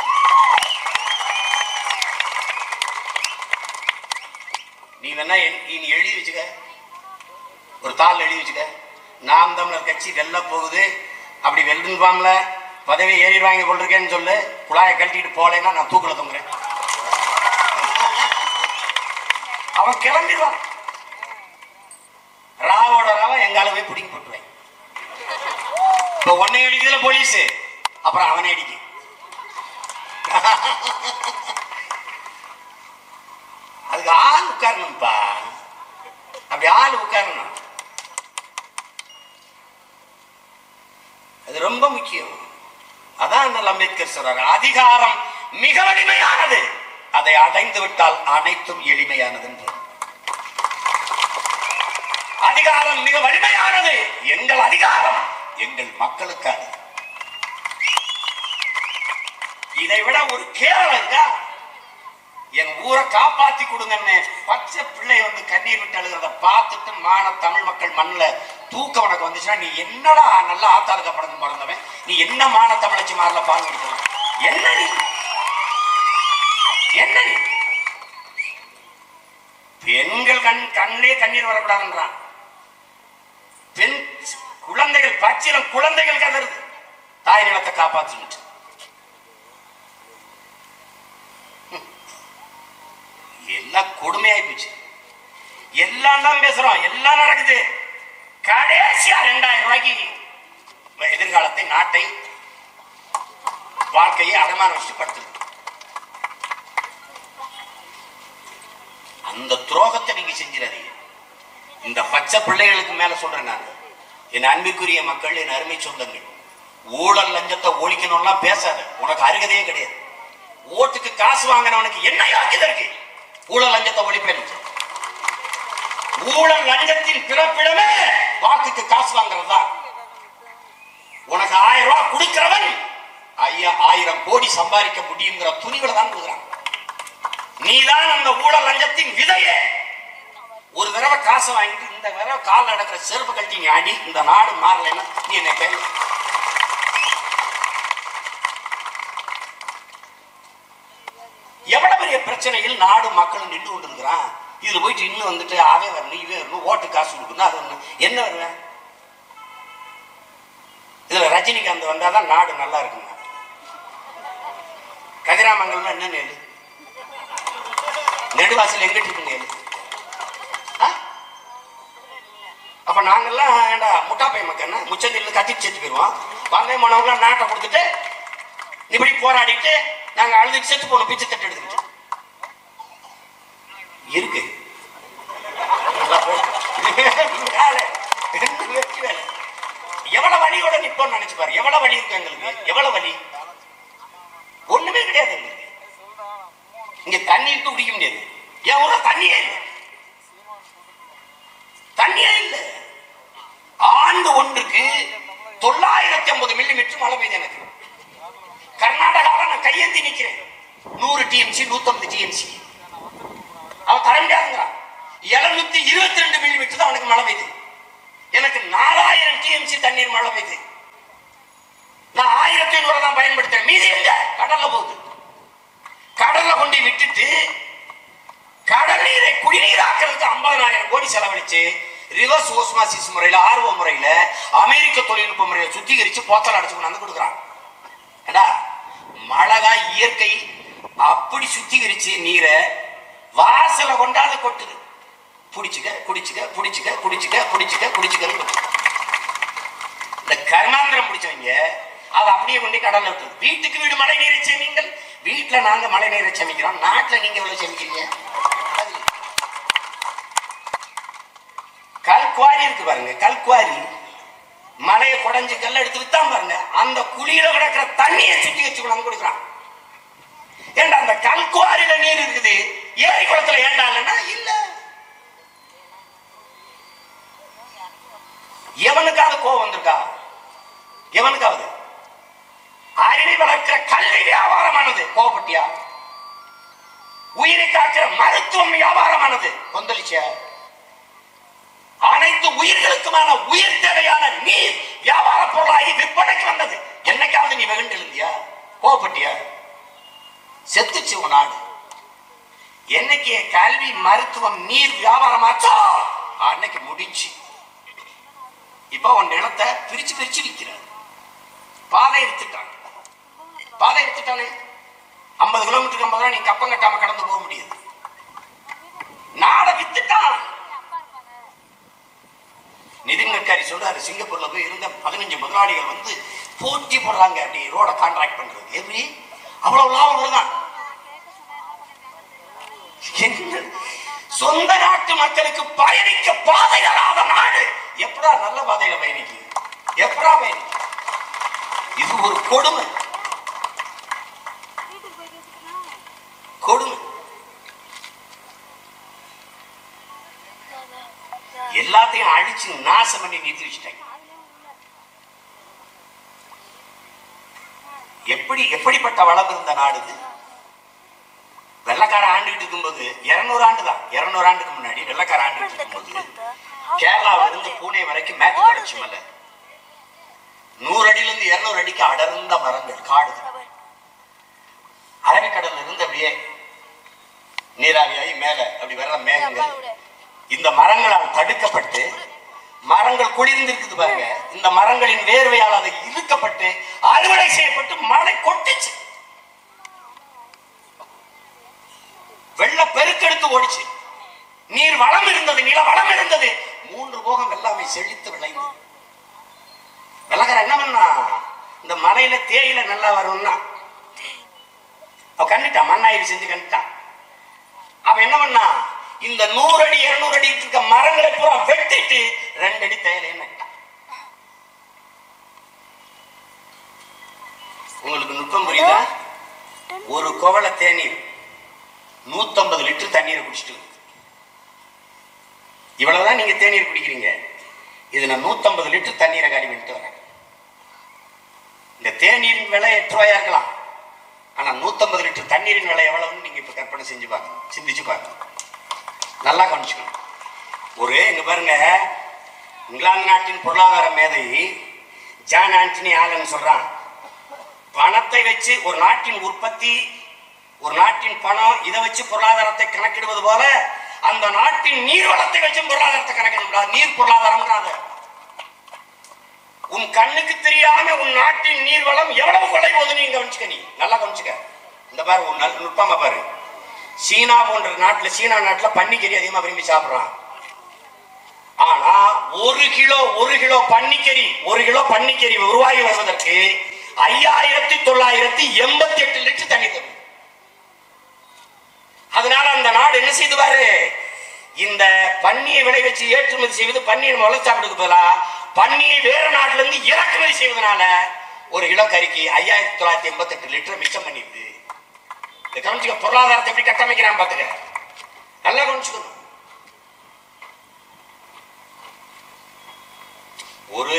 நீ வேணா நீ எழுதி வச்சுக்க, ஒரு தாள் எழுதி வச்சுக்க, நாம் தமிழர் கட்சி வெல்ல போகுது, அப்படி வெல்லுவாம்ல பதவி ஏறிடுவாங்க கொண்டிருக்கேன்னு சொல்லு. குழாயை கழட்டிட்டு போலேன்னா நான் தூக்குல தொங்குறேன். அவன் கிளம்பிடுவான். ராவோட ராவ எங்கால போய் பிடிங்கி போட்டுருவேன். இப்ப ஒன்னை அடிக்கிறதுல போலீஸ், அப்புறம் அவனை அடிக்க. அதுக்கு ஆள் உட்காரணும்பா, அப்படி ஆள் உட்காரணும். அது ரொம்ப முக்கியம். அதான் அம்பேத்கர் சொல்றாரு, அதிகாரம் மிக வலிமையானது, அதை அடைந்து விட்டால் அனைத்தும் எளிமையானது என்று. அதிகாரம் மிக வலிமையானது. எங்கள் அதிகாரம் எங்கள் மக்களுக்கானது. இதை விட ஒரு கேவலம் இருக்கா? என் ஊரை காப்பாத்தி கொடுங்கன்னு பச்சை பிள்ளை வந்து கண்ணீர் விட்டு அழுகிறத பார்த்துட்டு மான தமிழ் மக்கள் மண்ணில் தூக்கம் உனக்கு வந்துச்சுன்னா, நீ என்னடா நல்லா ஆத்தாளுக்க படந்து பிறந்தவன், நீ என்ன மான தமிழச்சி மாறல பால் குடிக்கலாம்? என்ன நீ என்ன நீ பெண்கள் கண் கண்ணே கண்ணீர் வரக்கூடாதுன்றான். பெண் குழந்தைகள் பச்சிலம் குழந்தைகள் கதறுது, தாய் நிலத்தை காப்பாற்று. எல்லாம் கொடுமையாய் போச்சு. எல்லாம் தான் பேசுறோம், எல்லாம் நடக்குது. கடைசியா ரெண்டாயிரம் ரூபாய்க்கு எதிர்காலத்தை, நாட்டை, வாழ்க்கையை அடமான வச்சு படுத்து. அந்த துரோகத்தை நீங்க செஞ்சிடாதீங்க. இந்த பச்சை பிள்ளைகளுக்கு மேல சொல்றேன் நான், என் அன்பிற்குரிய மக்கள், என் அருமை சொந்தங்கள், ஊழல் லஞ்சத்தை ஒழிக்கணும்னா பேசாத. உனக்கு அருகதையே கிடையாது. ஓட்டுக்கு காசு வாங்கினவனுக்கு என்ன யோக்கியதை இருக்கு ஊழல் லஞ்சத்தை ஒழிப்பேன்? ஊழல் லஞ்சத்தின் பிறப்பிடமே வாக்குக்கு காசு வாங்குறதா. உனக்கு ஆயிரம் ரூபாய் கொடுக்கிறவன் ஐயா ஆயிரம் கோடி சம்பாதிக்க முடியுங்கிற துணிவுல தான் கொடுக்குறான். நீதான் அந்த ஊழல் லஞ்சத்தின் விதையே. ஒரு தடவை காசை வாங்கிட்டு இந்த தடவை கால் நடக்கிற செருப்பு கழட்டி அடி, இந்த நாடு மாறலைன்னா நீ என்ன கேள்வி? எவ்வளவு பெரிய பிரச்சனையில் நாடு மக்களும் நின்று கொண்டிருக்கிறான். இதுல போயிட்டு இன்னும் வந்துட்டு அவே வரணும், இவே வரணும், ஓட்டு காசு கொடுக்கணும், அது ஒண்ணு என்ன வருவேன்? இதுல ரஜினிகாந்த் வந்தாதான் நாடு நல்லா இருக்குங்க. கதிராமங்கலம் என்ன நெல், நெடுவாசல் எங்கிட்டு இருக்குங்க? அப்ப நாங்கெல்லாம் ஏண்டா முட்டாப்பை மக்கள் முச்சந்தில் கத்திட்டு செத்து போயிருவோம். வாங்க மனவங்களாம் நாட்டை கொடுத்துட்டு இப்படி போராடிட்டு நாங்க அழுதுட்டு செத்து போனோம், பிச்சை தட்டு எடுத்துக்கிட்டு. இருக்கு. எவ்வளவு வழியோட நிப்போம் நினைச்சு பாரு. எவ்வளவு வழி இருக்கு எங்களுக்கு, எவ்வளவு வழி. ஒண்ணுமே கிடையாது எங்களுக்கு. இங்க தண்ணி இருக்கு, குடிக்க முடியாது. என் ஊர்ல தண்ணியே இல்லை, தண்ணியே இல்லை. ஆண்டு ஒன்றுக்கு தொள்ளாயிரத்தி ஐம்பது மில்லி மீட்டர் மழை பெய்யுது எனக்கு. கர்நாடகாவில் நான் கையேந்தி நிக்கிறேன். நூறு டிஎம்சி நூத்தி ஐம்பது டிஎம்சி அவன் தர முடியாதுங்கிறான். எழுநூத்தி இருபத்தி ரெண்டு மில்லி மீட்டர் தான் அவனுக்கு மழை பெய்யுது. எனக்கு நாலாயிரம் டிஎம்சி தண்ணீர் மழை பெய்யுது. நான் ஆயிரத்தி ஐநூறு தான் பயன்படுத்துறேன். மீதி எங்க கடல்ல போகுது. கடல்ல கொண்டு விட்டுட்டு கடல் நீரை குடிநீராக்கிறதுக்கு ஐம்பதாயிரம் கோடி செலவழிச்சு ரிவர்ஸ் ஓஸ்மாசிஸ் முறையில, ஆர்வ முறையில, அமெரிக்க தொழில்நுட்ப முறையில சுத்திகரிச்சு போத்தல் அடிச்சு கொண்டாந்து கொடுக்குறான். மழைதான் இயற்கை. அப்படி சுத்திகரிச்சு நீரை வாசல கொண்டாந்து கொட்டுது. புடிச்சுக்க குடிச்சுக்க புடிச்சுக்க குடிச்சுக்க புடிச்சுக்க குடிச்சுக்க. இந்த கர்மாந்திரம் பிடிச்சவங்க அதை அப்படியே கொண்டு கடல்ல விட்டுது. வீட்டுக்கு வீடு மழை நீரை சேமிங்கள். வீட்டுல நாங்க மழை நீரை சேமிக்கிறோம், நாட்டுல நீங்க எவ்வளவு சேமிக்கிறீங்க? கல்குவாரி இருக்கு பாருங்க, கல்குவாரி மலையை குடைஞ்சு கல்ல எடுத்து வித்தான் பாருங்க. அந்த குழியில கிடக்கிற தண்ணியை சுத்தி வச்சு கொண்டு கொடுக்குறான். ஏண்டா அந்த கல்குவாரியில நீர் இருக்குது, ஏரி குளத்துல ஏண்டா இல்லைன்னா இல்ல. எவனுக்காவது கோபம் வந்திருக்கா? எவனுக்காவது? அறிவை வளர்க்கிற கல்வி வியாபாரமானது கோபப்பட்டியா? உயிரை காக்கிற மருத்துவம் வியாபாரமானது கொந்தளிச்சியா? அனைத்து உயிர்களுக்குமான உயிர் தேவையான நீர் வியாபார பொருளாகி விற்பனைக்கு வந்தது. என்னைக்காவது நீ வெகுண்டு எழுந்தியா? கோபப்பட்டியா? செத்துச்சு உன் நாடு. என்னைக்கு கல்வி மருத்துவம் நீர் வியாபாரமாச்சோ அன்னைக்கு முடிச்சு. இப்ப உன் நிலத்தை பிரிச்சு பிரிச்சு விற்கிற. பாதை எடுத்துட்டான், பாதை எடுத்துட்டானே. ஐம்பது கிலோமீட்டருக்கு ஐம்பது ரூபாய் நீ கப்பம் கட்டாம கடந்து போக முடியாது. நாடை வித்துட்டான். நிதின் கட்காரி சொல்றாரு, சிங்கப்பூர்ல போய் இருந்த பதினஞ்சு முதலாளிகள் வந்து போட்டி போடுறாங்க அப்படி ரோட கான்ட்ராக்ட் பண்றது. எப்படி அவ்வளவு லாபம் வருதான்? சொந்த நாட்டு மக்களுக்கு பயணிக்க பாதை தராத நாடு எப்படா நல்ல பாதையில பயணிக்கு? எப்படா பயணிக்கு? இது ஒரு கொடுமை, கொடுமை. எல்லாத்தையும் அழிச்சு நாசம் பண்ணி நிறுத்தி வச்சுட்டாங்க. எப்படி எப்படிப்பட்ட வளம் இருந்த நாடு இது? வெள்ளக்கார ஆண்டுகிட்டு இருக்கும்போது இருநூறு ஆண்டு தான், இருநூறு ஆண்டுக்கு முன்னாடி வெள்ளக்கார ஆண்டுகிட்டு இருக்கும்போது கேரளாவில இருந்து பூனே வரைக்கும் மேற்கு தொடர்ச்சி மலை, நூறு அடியில இருந்து இருநூறு அடிக்கு அடர்ந்த மரங்கள், காடு. அரபிக்கடல்ல இருந்து அப்படியே நீராவியாகி மேல அப்படி வர்ற மேகங்கள் இந்த மரங்களால் தடுக்கப்பட்டு, மரங்கள் குளிர்ந்திருக்குது பாருங்க, இந்த மரங்களின் வேர்வையால் அதை இழுக்கப்பட்டு அறுவடை செய்யப்பட்டு மழை கொட்டுச்சு. வெள்ள பெருக்கெடுத்து ஓடிச்சு. நீர் வளம் இருந்தது, நில வளம் இருந்தது. மூன்று போகம் எல்லாமே செழித்து விளைந்து. வெள்ளக்கார என்ன பண்ணா, இந்த மலையில தேயில நல்லா வரும்னா அவ கண்டுட்டான், மண்ணாயிரம் செஞ்சு கண்டுட்டான். அவ என்ன பண்ணா, இந்த நூறு அடி இருநூறு அடி இருக்க மரங்களை பூரா வெட்டிட்டு ரெண்டு அடி தேயிலை நட்டான். உங்களுக்கு நுட்பம் புரியுதா? ஒரு கோவள தேநீர் நூத்தி ஐம்பது லிட்டர் தண்ணீரை குடிச்சிட்டு இருக்கு. இவ்வளவுதான் நீங்க தேநீர் குடிக்கிறீங்க. இது நான் நூத்தி ஐம்பது லிட்டர் தண்ணீரை காலி பண்ணிட்டு வரேன். இந்த தேநீரின் விலை எட்டு ரூபாயா இருக்கலாம், ஆனா நூத்தி ஐம்பது லிட்டர் தண்ணீரின் விலை எவ்வளவுன்னு நீங்க இப்ப கற்பனை செஞ்சு பாருங்க, சிந்திச்சு பாருங்க, நல்லா கவனிச்சுக்கணும். ஒரு இங்க பாருங்க, இங்கிலாந்து நாட்டின் பொருளாதார மேதை ஜான் ஆண்டனி ஆலன் சொல்றான், பணத்தை வச்சு ஒரு நாட்டின் உற்பத்தி, ஒரு நாட்டின் பணம், இதை வச்சு பொருளாதாரத்தை கணக்கிடுவது போல அந்த நாட்டின் நீர் வளத்தை வச்சு பொருளாதாரத்தை கணக்கிட. நீர் பொருளாதாரம் உன் கண்ணுக்கு தெரியாம உன் நாட்டின் நீர் வளம் எவ்வளவு கொலை போகுது நீங்க கவனிச்சுக்க. நீ நல்லா கவனிச்சுக்க. இந்த பாரு, ஒரு நல்ல நுட்பமா பாரு. சீனா போன்ற நாட்டுல, சீனா நாட்டுல பன்னிக்கறி அதிகமா விரும்பி சாப்பிடுறான். ஆனா ஒரு கிலோ ஒரு கிலோ பன்னிக்கறி ஒரு கிலோ பன்னிக்கறி உருவாகி வருவதற்கு ஐயாயிரத்தி தொள்ளாயிரத்தி எண்பத்தி எட்டு லிட்டர் தண்ணி தரும். அதனால அந்த நாடு என்ன செய்துவாரு, இந்த பன்னியை விளைவிச்சு ஏற்றுமதி செய்வது, பன்னியை முளைச்சாப்பிடுக்கு பதிலா பன்னியை வேற நாட்டுல இருந்து இறக்குமதி செய்வதனால ஒரு கிலோ கறிக்கு ஐயாயிரத்தி தொள்ளாயிரத்தி எண்பத்தி எட்டு லிட்டர் மிச்சம் பண்ணிடுது. இந்த கவனிச்சுக்க, பொருளாதாரத்தை எப்படி கட்டமைக்கிறான் பாத்துக்க, நல்லா கவனிச்சுக்கணும். ஒரு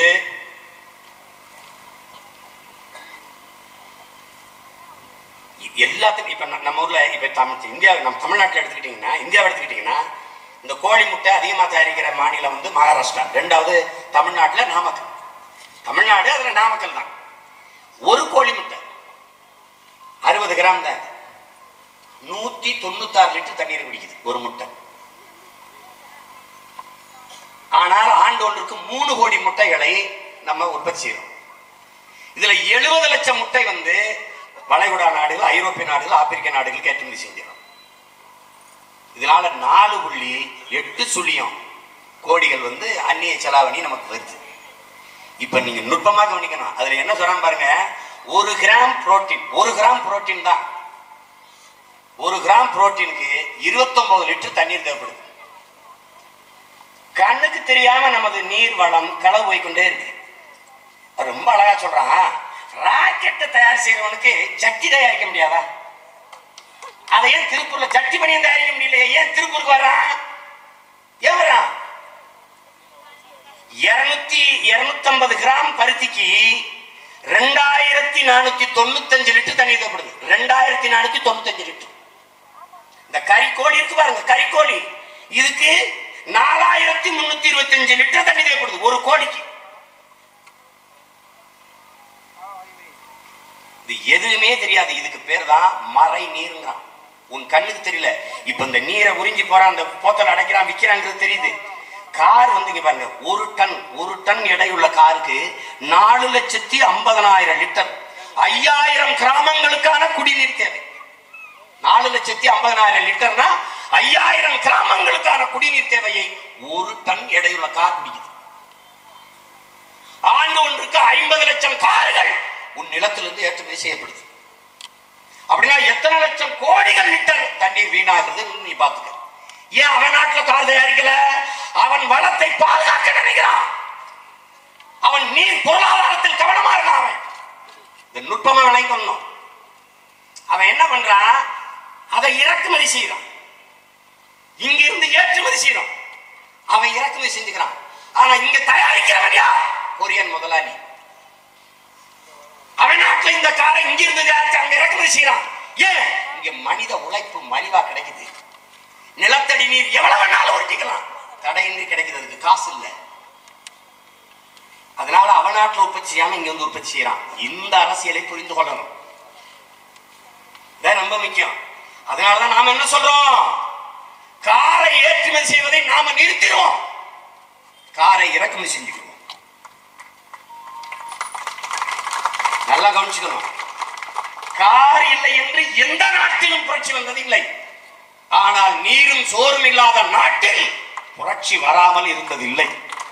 எல்லாத்துக்கும் இப்ப நம்ம ஊர்ல இப்ப தமிழ் இந்தியா நம்ம தமிழ்நாட்டில் எடுத்துக்கிட்டீங்கன்னா இந்தியாவை எடுத்துக்கிட்டீங்கன்னா இந்த கோழி முட்டை அதிகமாக தயாரிக்கிற மாநிலம் வந்து மகாராஷ்டிரா, ரெண்டாவது தமிழ்நாட்டில் நாமக்கல். தமிழ்நாடு அதுல நாமக்கல் தான். ஒரு கோழி முட்டை அறுபது கிராம் தான், நூத்தி தொண்ணூத்தி ஆறு லிட்டர் தண்ணீர் குடிக்குது ஒரு முட்டை. ஆனால் ஆண்டு ஒன்றுக்கு மூணு கோடி முட்டைகளை நம்ம உற்பத்தி செய்யறோம். இதுல எழுபது லட்சம் முட்டை வந்து வளைகுடா நாடுகள், ஐரோப்பிய நாடுகள், ஆப்பிரிக்க நாடுகளுக்கு ஏற்றுமதி செஞ்சிடும். இதனால நாலு புள்ளி எட்டு சுழியம் கோடிகள் வந்து அந்நிய செலாவணி நமக்கு வருது. இப்ப நீங்க நுட்பமாக கவனிக்கணும். அதுல என்ன சொல்றாங்க பாருங்க, ஒரு கிராம் புரோட்டீன் ஒரு கிராம் புரோட்டீன் தான், ஒரு கிராம் புரோட்டீனுக்கு இருபத்தி ஒன்பது லிட்டர் தண்ணீர் தேவைப்படுது. கண்ணுக்கு தெரியாம நமது நீர் வளம் களவு போய்கொண்டே இருக்கு. ரொம்ப அழகா சொல்றான், ராக்கெட்டை தயார் செய்யறவனுக்கு ஜட்டி தயாரிக்க முடியாதா? அதை ஏன் திருப்பூர்ல ஜட்டி பணியும் தயாரிக்க முடியல? ஏன் திருப்பூருக்கு வர்றான்? ஏன் வர்றான்? இருநூத்தி இருநூத்தி ஐம்பது கிராம் பருத்திக்கு ரெண்டாயிரத்தி நானூத்தி தொண்ணூத்தி அஞ்சு லிட்டர் தண்ணி தேவைப்படுது. ரெண்டாயிரத்தி நானூத்தி தொண்ணூத்தி அஞ்சு லிட்டர். இந்த கறிக்கோழி இருக்கு பாருங்க, கறிக்கோழி, இதுக்கு நாலாயிரத்தி முன்னூத்தி இருபத்தி அஞ்சு லிட்டர் தண்ணி தேவைப்படுது ஒரு கோழிக்கு. இது எதுவுமே தெரியாது. இதுக்கு பேர் தான் மறை நீருங்கிறான். உன் கண்ணுக்கு தெரியல. இப்ப இந்த நீரை உறிஞ்சி போறான், அந்த போத்தல் அடைக்கிறான், விற்கிறாங்கிறது தெரியுது. கார் வந்து பாருங்க, ஒரு டன் ஒரு டன் எடையுள்ள காருக்கு நாலு லட்சத்தி ஐம்பதனாயிரம் லிட்டர், ஐயாயிரம் கிராமங்களுக்கான குடிநீர் தேவை. நாலு லட்சத்தி ஐம்பதனாயிரம் லிட்டர்னா ஐயாயிரம் கிராமங்களுக்கான குடிநீர் தேவையை ஒரு டன் எடையுள்ள கார் குடிக்குது. ஆண்டு ஒன்றுக்கு ஐம்பது லட்சம் கார்கள் உன் நிலத்திலிருந்து ஏற்றுமதி செய்யப்படுது. அப்படின்னா எத்தனை லட்சம் கோடிகள் லிட்டர் தண்ணீர் வீணாகிறது நீ பாத்துக்க. ஏன் அவன் நாட்டுல கார் தயாரிக்கல? அவன் வளத்தை பாதுகாக்க நினைக்கிறான். அவன் நீர் பொருளாதாரத்தில் கவனமா இருக்கான். அவன் இந்த நுட்பமா விளங்கணும். அவன் என்ன பண்றான்? அதை இறக்குமதி செய்யறான், இங்கிருந்து ஏற்றுமதி செய்யறான். அவன் இறக்குமதி செஞ்சுக்கிறான். ஆனா இங்க தயாரிக்கிறவன் யார்? கொரியன் முதலாளி. அவன் நாட்டில் இந்த காரை இங்கிருந்து தயாரிச்சு அங்க இறக்குமதி செய்யறான். ஏன்? இங்க மனித உழைப்பு மலிவா கிடைக்குது. நிலத்தடி நீர் எவ்வளவு வேணாலும் ஒட்டிக்கலாம், தடையின்றி கிடைக்கிறதுக்கு காசு இல்லை. அதனால அவன் நாட்டில் உற்பத்தி செய்யாம இங்க வந்து உற்பத்தி செய்யறான். இந்த அரசியலை புரிந்து கொள்ளணும், ரொம்ப முக்கியம். அதனாலதான் நாம என்ன சொல்றோம்? காரை ஏற்றுமதி செய்வதை நாம நிறுத்திடுவோம், காரை இறக்குமதி செஞ்சுக்கிறோம். நல்லா கவனிச்சுக்கணும். கார் இல்லை என்று எந்த நாட்டிலும் புரட்சி வந்தது இல்லை. ஆனால் நீரும் சோறும் இல்லாத நாட்டில் புரட்சி வராமல் இருந்தது இல்லை.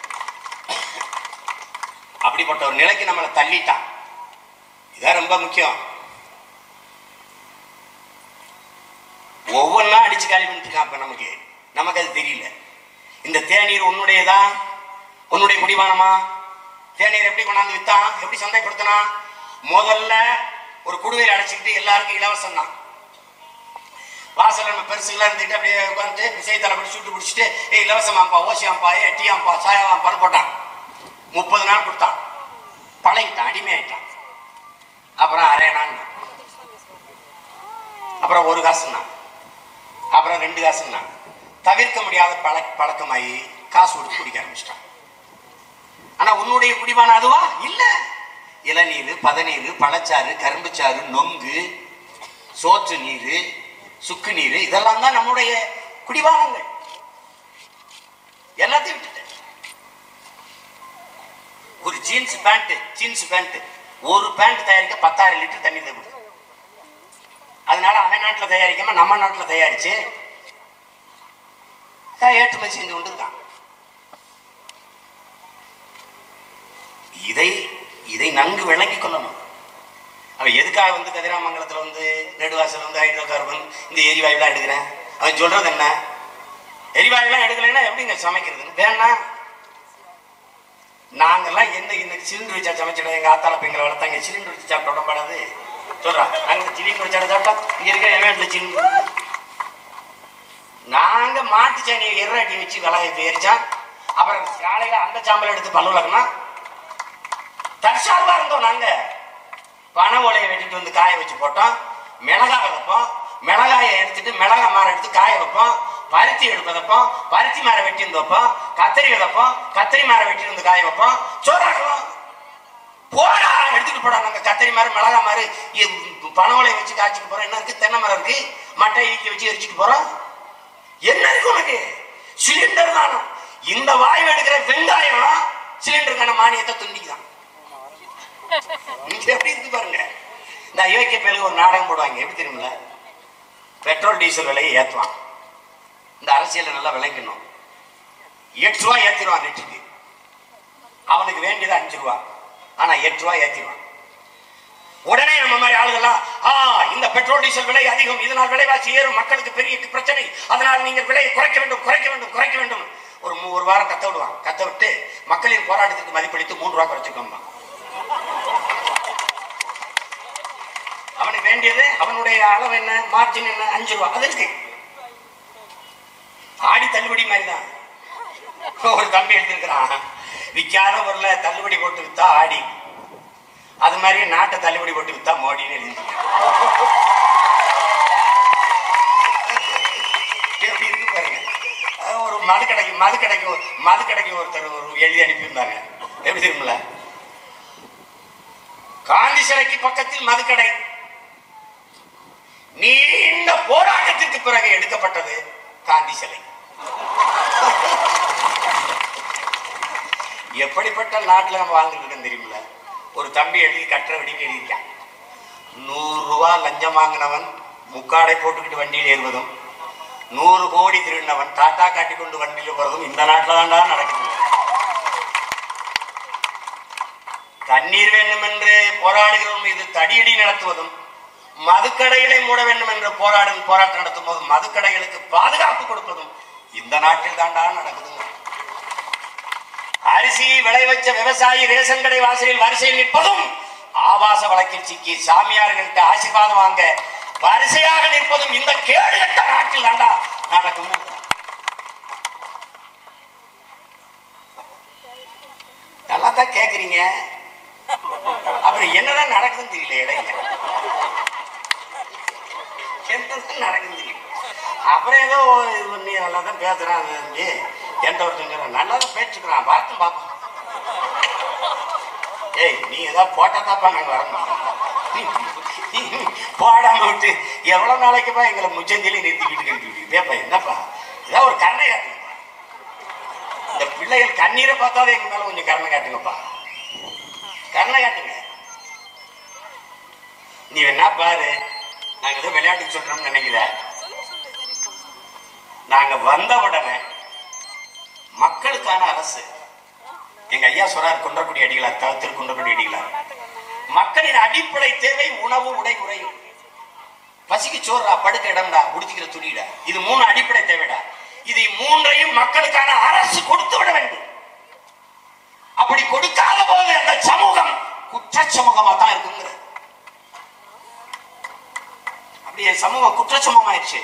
அப்படிப்பட்ட ஒரு நிலைக்கு நம்மளை தள்ளிட்டான். இதான் ரொம்ப முக்கியம். ஒவ்வொன்னா அடிச்சு காலி பண்ணிட்டு இருக்கான். அப்ப நமக்கு நமக்கு அது தெரியல. இந்த தேநீர் உன்னுடையதா? உன்னுடைய குடிபானமா? தேநீர் எப்படி கொண்டாந்து வித்தான்? எப்படி சந்தைப்படுத்தினா? முதல்ல ஒரு குடுவையில் அடைச்சிக்கிட்டு எல்லாருக்கும் இலவசம் தான். வாசல் நம்ம பெருசுகளா இருந்துட்டு அப்படியே உட்காந்து செய்தலை பிடிச்சி சுட்டு பிடிச்சிட்டு ஏ இலவசமாப்பா, ஓசியாம்பா, ஏ டீயாம்பா, சாயாவாம்பான்னு போட்டான். முப்பது நாள் கொடுத்தான், பழகிட்டான், அடிமையாயிட்டான். அப்புறம் அரையணான், அப்புறம் ஒரு காசுன்னா, அப்புறம் ரெண்டு காசுன்னா, தவிர்க்க முடியாத பழ பழக்கமாயி காசு கொடுத்து குடிக்க ஆரம்பிச்சிட்டான். ஆனா உன்னுடைய குடிபானம் அதுவா? இல்ல. இளநீர், பதநீர், பழச்சாறு, கரும்புச்சாறு, நொங்கு, சோற்று நீர், சுக்கு நீர், இதெல்லாம் தான் நம்முடைய குடிபானங்கள். எல்லாத்தையும் விட்டுட்டேன். ஒரு ஜீன்ஸ் பேண்ட் ஜீன்ஸ் பேண்ட் ஒரு பேண்ட் தயாரிக்க பத்தாயிரம் லிட்டர் தண்ணி தேவை. அதனால அவன் நாட்டில் தயாரிக்காம நம்ம நாட்டில் தயாரிச்சு ஏற்றுமதி செஞ்சு கொண்டு இருக்கான். இதை இதை நன்கு விளங்கிக் கொள்ளணும். அவன் எதுக்காக வந்து கதிராமங்கலத்தில் வந்து நெடுவாசல் வந்து ஹைட்ரோ கார்பன் இந்த எரிவாயுலாம் எடுக்கிறேன்? அவன் சொல்றது என்ன, எரிவாயுலாம் எடுக்கலைன்னா எப்படிங்க சமைக்கிறது வேணா. நாங்கெல்லாம் எந்த இன்னைக்கு சிலிண்டர் வச்சா சமைச்சிடும். எங்க ஆத்தால பெண்களை வளர்த்தாங்க சிலிண்டர் வச்சு சாப்பிட்ட உடம்பாடாது சொல்றான். நாங்க சிலிண்டர் வச்சா சாப்பிட்டா இங்க இருக்க என் வீட்டுல சிலிண்டர். நாங்க மாட்டு சாணியை எர்ராட்டி வச்சு விளைய எரிச்சா அப்புறம் காலையில அந்த சாம்பலை எடுத்து பல்லு விளக்குனா தற்சார்பா இருந்தோம். நாங்க பனை ஓலையை வெட்டிட்டு வந்து காய வச்சு போட்டோம். மிளகாய் விதைப்போம், மிளகாயை எடுத்துட்டு மிளகாய் மரம் எடுத்து காய வைப்போம். பருத்தி எடுப்பதப்போம், பருத்தி மரம் வெட்டி வந்து வைப்போம். கத்திரி விதைப்போம், கத்திரி மரம் வெட்டி வந்து காய வைப்போம். சோறாக்குவோம். போடா எடுத்துட்டு போடா. நாங்க கத்திரி மரம் மிளகாய் மரம் பனை ஓலையை வச்சு காய்ச்சிட்டு போறோம். என்ன இருக்கு, தென்னை மரம் இருக்கு, மட்டை ஈக்கி வச்சு எரிச்சுட்டு போறோம். என்ன இருக்கு உனக்கு? சிலிண்டர் தானே. இந்த வாயு எடுக்கிற வெங்காயம் சிலிண்டருக்கான மானியத்தை துண்டிக்குதான். எப்படி இருக்கு பாருங்க. இந்த அயோக்கிய பேருக்கு ஒரு நாடகம் போடுவாங்க. எப்படி தெரியுமில்ல, பெட்ரோல் டீசல் விலையை ஏற்றுவான். இந்த அரசியல் நல்லா விளைக்கணும். எட்டு ரூபாய் ஏற்றிடுவான் லிட்டருக்கு. அவனுக்கு வேண்டியது அஞ்சு ரூபா, ஆனா எட்டு ரூபாய் ஏற்றிடுவான். உடனே நம்ம மாதிரி ஆளுகள்லாம் இந்த பெட்ரோல் டீசல் விலை அதிகம், இதனால் விலைவாசி ஏறும், மக்களுக்கு பெரிய பிரச்சனை, அதனால் நீங்கள் விலையை குறைக்க வேண்டும் குறைக்க வேண்டும் குறைக்க வேண்டும். ஒரு ஒரு வாரம் கத்த விடுவான். கத்த விட்டு மக்களின் போராட்டத்திற்கு மதிப்பளித்து மூன்று ரூபாய் குறைச்சிக்கோமா. அவனுக்கு வேண்டியது அவனுடைய அளவு என்ன, மார்ஜின் என்ன, அஞ்சு ரூபாய். அது இருக்கு. ஆடி தள்ளுபடி மாதிரிதான் ஒரு தம்பி எடுத்திருக்கிறான். விற்காத பொருளை தள்ளுபடி போட்டு வித்தா ஆடி, அது மாதிரி நாட்டை தள்ளுபடி போட்டு வித்தா மோடின்னு எழுதிருக்கேன். எப்படி இருக்கு பாருங்க. ஒரு மது கடைக்கு மது கடைக்கு மது கடைக்கு ஒருத்தர் ஒரு எழுதி அனுப்பியிருந்தாங்க. எப்படி தெரியுமில்ல, காந்தி சிலைக்கு பக்கத்தில் மதுக்கடை, நீண்ட போராட்டத்திற்கு பிறகு எடுக்கப்பட்டது காந்தி சிலை. எப்படிப்பட்ட நாட்டில் நம்ம வாழ்ந்துட்டு இருக்கோம் தெரியுமில்ல. ஒரு தம்பி எழுதி கட்டுற வெடின்னு எழுதியிருக்கான். நூறு ரூபா லஞ்சம் வாங்கினவன் முக்காடை போட்டுக்கிட்டு வண்டியில் ஏறுவதும், நூறு கோடி திருடினவன் டாட்டா காட்டி கொண்டு வண்டியில் போறதும் இந்த நாட்டில் தான்டா நடக்குது. தண்ணீர் வேண்டும் என்று போராடுகிறவன் மீது தடியடி நடத்துவதும், மதுக்கடைகளை மூட வேண்டும் என்று போராடும் போராட்டம் நடத்தும் போது மதுக்கடைகளுக்கு பாதுகாப்பு கொடுப்பதும் இந்த நாட்டில் தாண்டா நடக்குது. அரிசியை விளைவிச்ச விவசாயி ரேஷன் கடை வாசலில் வரிசையில் நிற்பதும், ஆபாச வழக்கில் சிக்கி சாமியார்கள்ட்ட ஆசீர்வாதம் வாங்க வரிசையாக நிற்பதும் இந்த கேடு கட்ட நாட்டில் தாண்டா நடக்கும். நல்லா தான் கேக்குறீங்க, அப்புறம் என்னதான் நடக்குதுன்னு தெரியல. இடையில என்னதான் நடக்குதுன்னு தெரியல. அப்புறம் ஏதோ இது பண்ணி நல்லா தான் பேசுறான். என்கிட்ட ஒருத்தங்க நல்லா தான் பேச்சுக்கிறான், பார்த்து பார்ப்போம். ஏய் நீ ஏதாவது போட்டா தாப்பா நாங்க வரணும். போடாம விட்டு எவ்வளவு நாளைக்குப்பா எங்களை முச்சந்தியில நிறுத்தி வீட்டுக்கு அனுப்பிவிட்டு வேப்பா என்னப்பா ஏதாவது ஒரு கருணை காட்டுங்கப்பா. இந்த பிள்ளைகள் கண்ணீரை பார்த்தாலே எங்க மேல கொஞ்சம் கருணை காட்டுங்கப்பா, கருணை காட்டுங்க. நீ வேணா பாரு, நாங்க ஏதோ விளையாட்டுக்கு சொல்றோம்னு நினைக்கல. நாங்க வந்த உடனே மக்களுக்கான அரசு, எங்க ஐயா சொல்றார் குன்றக்குடி அடிகளார், திரு குன்றக்குடி அடிகளார், மக்களின் அடிப்படை தேவை உணவு உடை உறையும். பசிக்கு சோறா, படுக்க இடம்டா, உடுத்திக்கிற துணிடா, இது மூணு அடிப்படை தேவைடா. இதை மூன்றையும் மக்களுக்கான அரசு கொடுத்து விட வேண்டும். அப்படி கொடுக்காத போது அந்த சமூகம் குற்ற சமூகமா தான் இருக்குங்கிற. அப்படி என் சமூகம் குற்ற சமூகம் ஆயிடுச்சு.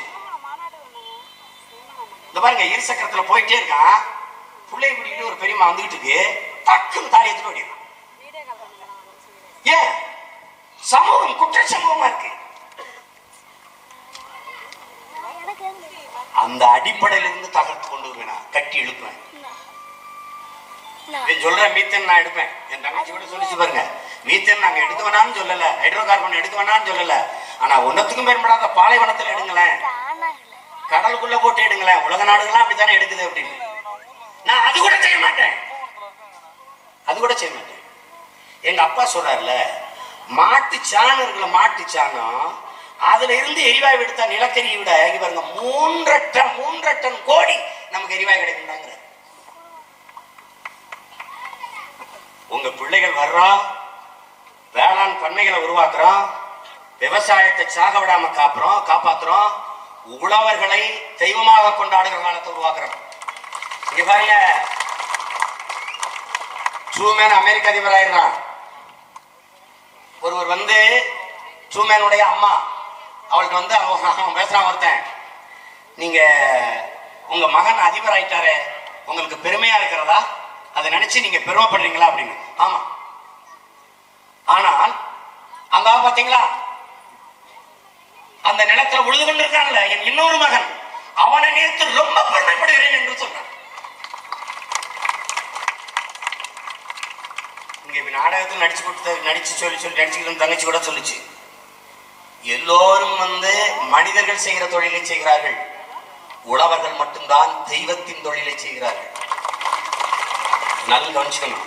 இந்த பாருங்க, இருசக்கரத்துல போயிட்டே இருக்கான், பிள்ளைய கூட்டிட்டு ஒரு பெரியம்மா வந்துகிட்டு இருக்கு, டக்குன்னு தாலி எடுத்துட்டு ஓடிடுறான். ஏன்? சமூகம் குற்ற சமூகமா இருக்கு. அந்த அடிப்படையில இருந்து தகர்த்து கொண்டு வருவேன், கட்டி எழுப்பேன். சொல்றேன் மீத்தன் நான் எடுப்பேன். என் தங்கச்சி கூட சொல்லிச்சு பாருங்க, மீத்தன் நாங்க எடுக்க வேணாம்னு சொல்லல, ஹைட்ரோ கார்பன் எடுக்க வேணாம்னு சொல்லல, ஆனா ஒன்னத்துக்கும் மேற்படாத பாலைவனத்துல எடுங்களேன், கடலுக்குள்ள போட்டு எடுங்களேன், உலக நாடுகள்லாம் அப்படித்தானே எடுக்குது அப்படின்னு. நான் அது கூட செய்ய மாட்டேன், அது கூட செய்ய மாட்டேன். எங்க அப்பா சொல்றாருல, மாட்டு சாணம் இருக்குல்ல, மாட்டு சாணம், அதுல இருந்து எரிவாயு எடுத்தா நிலக்கரியை விட இங்க பாருங்க மூன்றரை டன் மூன்றரை டன் கோடி நமக்கு எரிவாயு கிடைக்கும்டாங்கிற. உங்க பிள்ளைகள் வர்றோம், வேளாண் பண்ணைகளை உருவாக்குறோம், விவசாயத்தை சாக விடாம காப்புறோம் காப்பாத்துறோம், உழவர்களை தெய்வமாக கொண்டாடுகிற காலத்தை உருவாக்குறோம். இங்க பாருங்க, சூமேன் அமெரிக்க அதிபர் ஆயிடுறான். ஒருவர் வந்து சூமேனுடைய அம்மா, அவளுக்கு வந்து அவன் பேசுறான் ஒருத்தன், நீங்க உங்க மகன் அதிபர் ஆயிட்டாரு, உங்களுக்கு பெருமையா இருக்கிறதா, அதை நினைச்சு நீங்க பெருமைப்படுறீங்களா அப்படின்னு. ஆமா. ஆனால் அங்க பாத்தீங்களா, அந்த நிலத்துல உழுது கொண்டிருக்கான்ல என் இன்னொரு மகன், அவனை நேர்த்து ரொம்ப பெருமைப்படுகிறேன் என்று சொல்றான். இங்க நாடகத்தில் நடிச்சு கொடுத்த நடிச்சு சொல்லி சொல்லி நடிச்சுக்கிட்டு தங்கச்சி கூட சொல்லிச்சு, எல்லோரும் வந்து மனிதர்கள் செய்கிற தொழிலை செய்கிறார்கள், உழவர்கள் மட்டும்தான் தெய்வத்தின் தொழிலை செய்கிறார்கள். நல்ல கவனிச்சுக்கணும்.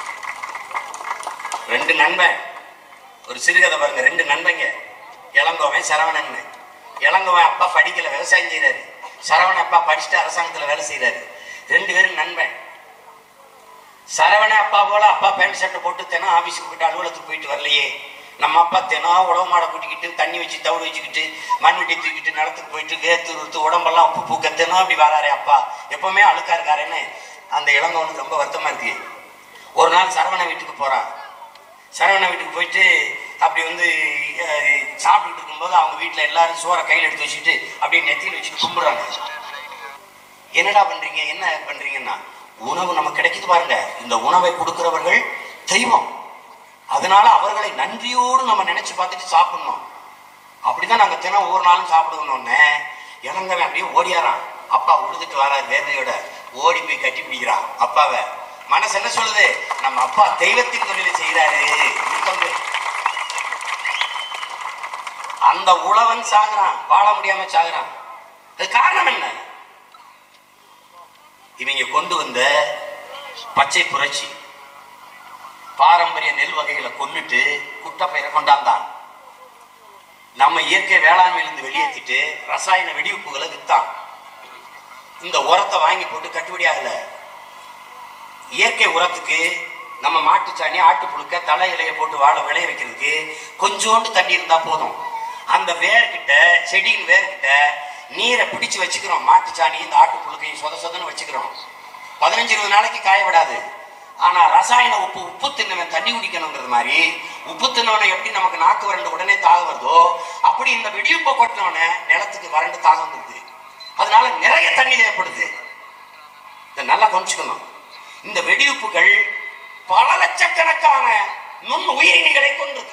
ரெண்டு நண்பன், ஒரு சிறுகதை பாருங்க, ரெண்டு நண்பங்க, இளங்கோவன் சரவணன். இளங்கோவன் அப்பா படிக்கல, விவசாயம் செய்யறாரு. சரவணன் அப்பா படிச்சுட்டு அரசாங்கத்துல வேலை செய்யறாரு. ரெண்டு பேரும் நண்பன். சரவண அப்பா போல அப்பா பேண்ட் ஷர்ட் போட்டு தினம் ஆபீஸுக்கு போயிட்டு அலுவலகத்துக்கு போயிட்டு வரலையே, நம்ம அப்பா தினம் உடம்பு மாடை கூட்டிக்கிட்டு தண்ணி வச்சு தவிடு வச்சுக்கிட்டு மண் வெட்டி தூக்கிட்டு நிலத்துக்கு போயிட்டு வேத்து உறுத்து உடம்பெல்லாம் உப்பு பூக்க தினம் அப்படி வராரே அப்பா, எப்பவுமே அழுக்கா இருக்காருன்னு அந்த இளங்கவனுக்கு ரொம்ப வருத்தமா இருக்கு. ஒரு நாள் சரவண வீட்டுக்கு போறான். சரவண வீட்டுக்கு போயிட்டு அப்படி வந்து சாப்பிட்டுட்டு இருக்கும்போது அவங்க வீட்டுல எல்லாரும் சோறை கையில் எடுத்து வச்சுட்டு அப்படியே நெத்தியில் வச்சுட்டு கும்பிடுறாங்க. என்னடா பண்றீங்க, என்ன பண்றீங்கன்னா, உணவு நமக்கு கிடைக்குது பாருங்க, இந்த உணவை கொடுக்கிறவர்கள் தெய்வம், அதனால அவர்களை நன்றியோடு நம்ம நினைச்சு பார்த்துட்டு சாப்பிடணும். அப்படிதான் நாங்க தினம் ஒவ்வொரு நாளும் சாப்பிடுவோம்னு இளங்கவன் அப்படியே ஓடியாரான். அப்பா உழுதுட்டு வராரு வேதனையோட, ஓடி போய் கட்டி பிடிக்கிறான் அப்பாவை. மனசு என்ன சொல்லுது, நம்ம அப்பா தெய்வத்தின் தொழிலை செய்யறாரு. அந்த உழவன் சாகுறான், வாழ முடியாம சாகுறான். அது காரணம் என்ன? இவங்க கொண்டு வந்த பச்சை புரட்சி, பாரம்பரிய நெல் வகைகளை கொண்டுட்டு குட்டப்பயிரை கொண்டாந்தான். நம்ம இயற்கை வேளாண்மையிலிருந்து வெளியேற்றிட்டு ரசாயன வெடிவுப்புகளை வித்தான். இந்த உரத்தை வாங்கி போட்டு கட்டுப்படி ஆகல. இயற்கை உரத்துக்கு நம்ம மாட்டு சாணி, ஆட்டு புழுக்க, தலை இலையை போட்டு வாழ விளைய வைக்கிறதுக்கு கொஞ்சோண்டு தண்ணி இருந்தா போதும். அந்த வேர்கிட்ட, செடியின் வேர்கிட்ட நீரை பிடிச்சு வச்சுக்கிறோம். மாட்டு சாணி இந்த ஆட்டு புழுக்கையும் சொத சொதன்னு வச்சுக்கிறோம். பதினஞ்சு இருபது நாளைக்கு காய விடாது. ஆனா ரசாயன உப்பு, உப்பு தின்னவன் தண்ணி குடிக்கணுங்கிறது மாதிரி, உப்பு தின்னவனை எப்படி நமக்கு நாக்கு வறண்டு உடனே தாக வருதோ, அப்படி இந்த வெடியுப்பை கொட்டினவனை நிலத்துக்கு வறண்டு தாக வந்துருது. அதனால நிறைய தண்ணி தேவைப்படுது. இதை நல்லா கவனிச்சுக்கணும். இந்த வெடியுப்புகள் பல லட்சக்கணக்கான நுண் உயிரினிகளை கொண்டது.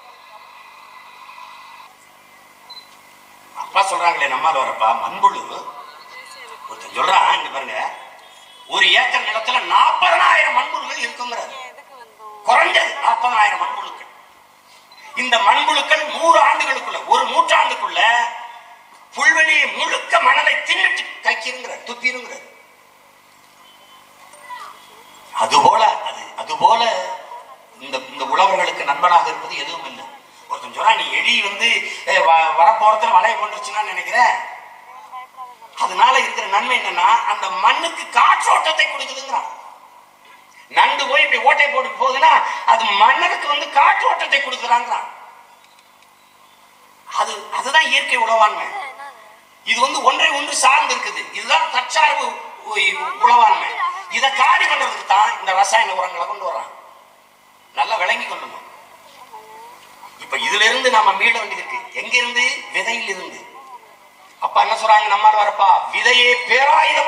அப்பா சொல்றாங்களே, நம்மால் வரப்பா மண்புழு ஒருத்தர் சொல்றான், இங்க பாருங்க, ஒரு ஏக்கர் நிலத்துல நாற்பதனாயிரம் மண்புழுக்கள் இருக்குங்கிறது. குறைஞ்சது நாற்பதனாயிரம் மண்புழுக்கள். இந்த மண்புழுக்கள் நூறு ஆண்டுகளுக்குள்ள, ஒரு நூற்றாண்டுக்குள்ள புல்வெளியை முழுக்க மணலை தின்னுட்டு கைக்கிருங்கிற துப்பிருங்கிற. அதுபோல அது அதுபோல இந்த இந்த உழவர்களுக்கு நண்பனாக இருப்பது எதுவும் இல்லை. ஒருத்தன் சொல்றா, நீ எலி வந்து வரப்போறதுல வளைய கொண்டுருச்சுன்னா நினைக்கிற. அதனால இருக்கிற நன்மை என்னன்னா, அந்த மண்ணுக்கு காற்றோட்டத்தை கொடுக்குதுங்கிறான். நண்டு போய் இப்படி ஓட்டை போட்டு போகுதுன்னா அது மண்ணுக்கு வந்து காற்றோட்டத்தை கொடுக்குறாங்கிறான். அது அதுதான் இயற்கை உழவாண்மை. இது வந்து ஒன்றை ஒன்று சார்ந்து இருக்குது. இதுதான் தற்சார்பு உழவாண்மை. இதை காடி பண்றதுக்கு தான் இந்த ரசாயன உரங்களை கொண்டு வர்றான். நல்லா விளங்கி கொள்ளணும். இப்ப இதுல இருந்து நாம மீள வேண்டியது இருக்கு. எங்க இருந்து? விதையில் இருந்து. அப்பா என்ன சொல்றாங்க, நம்மால் வரப்பா, விதையே பேராயுதம்.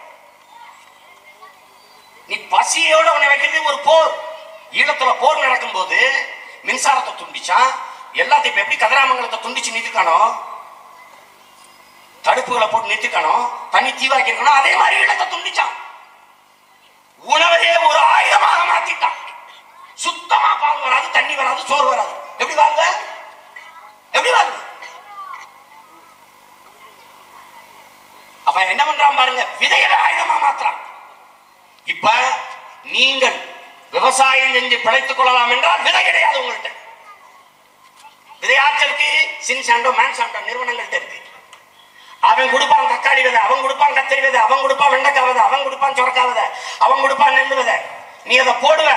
நீ பசியோட உன்னை வைக்கிறது ஒரு போர். ஈழத்துல போர் நடக்கும் போது மின்சாரத்தை துண்டிச்சான், எல்லாத்தையும் இப்ப எப்படி கதிராமங்கலத்தை துண்டிச்சு நிறுத்திக்கானோ, தடுப்புகளை போட்டு நிறுத்திக்கானோ, தண்ணி தீவாக்கி இருக்கணும், அதே மாதிரி ஈழத்தை துண்டிச்சான். உணவையே ஒரு ஆயுதமாக மாத்திட்டான். சுத்தமா பால் வராது, தண்ணி வராது, சோறு வராது. எப்படி வாழ்ந்த? எப்படி வாழ்ந்த? அப்ப என்ன பண்றான் பாருங்க, விதைகளை ஆயுதமா மாத்திரான். இப்ப நீங்கள் விவசாயம் செஞ்சு பிழைத்துக் கொள்ளலாம் என்றால் விதை கிடையாது உங்கள்கிட்ட. விதையாற்றலுக்கு சின்சாண்டோ மேன்சாண்டோ நிறுவனங்கள்ட்ட இருக்கு. அவன் கொடுப்பான் தக்காளி விதை, அவன் கொடுப்பான் கத்திரி விதை, அவன் கொடுப்பான் வெண்டைக்காய் விதை, அவன் கொடுப்பான் சொரக்காய் விதை, அவன் கொடுப்பான் நெல் விதை. நீ அதை போடுவ,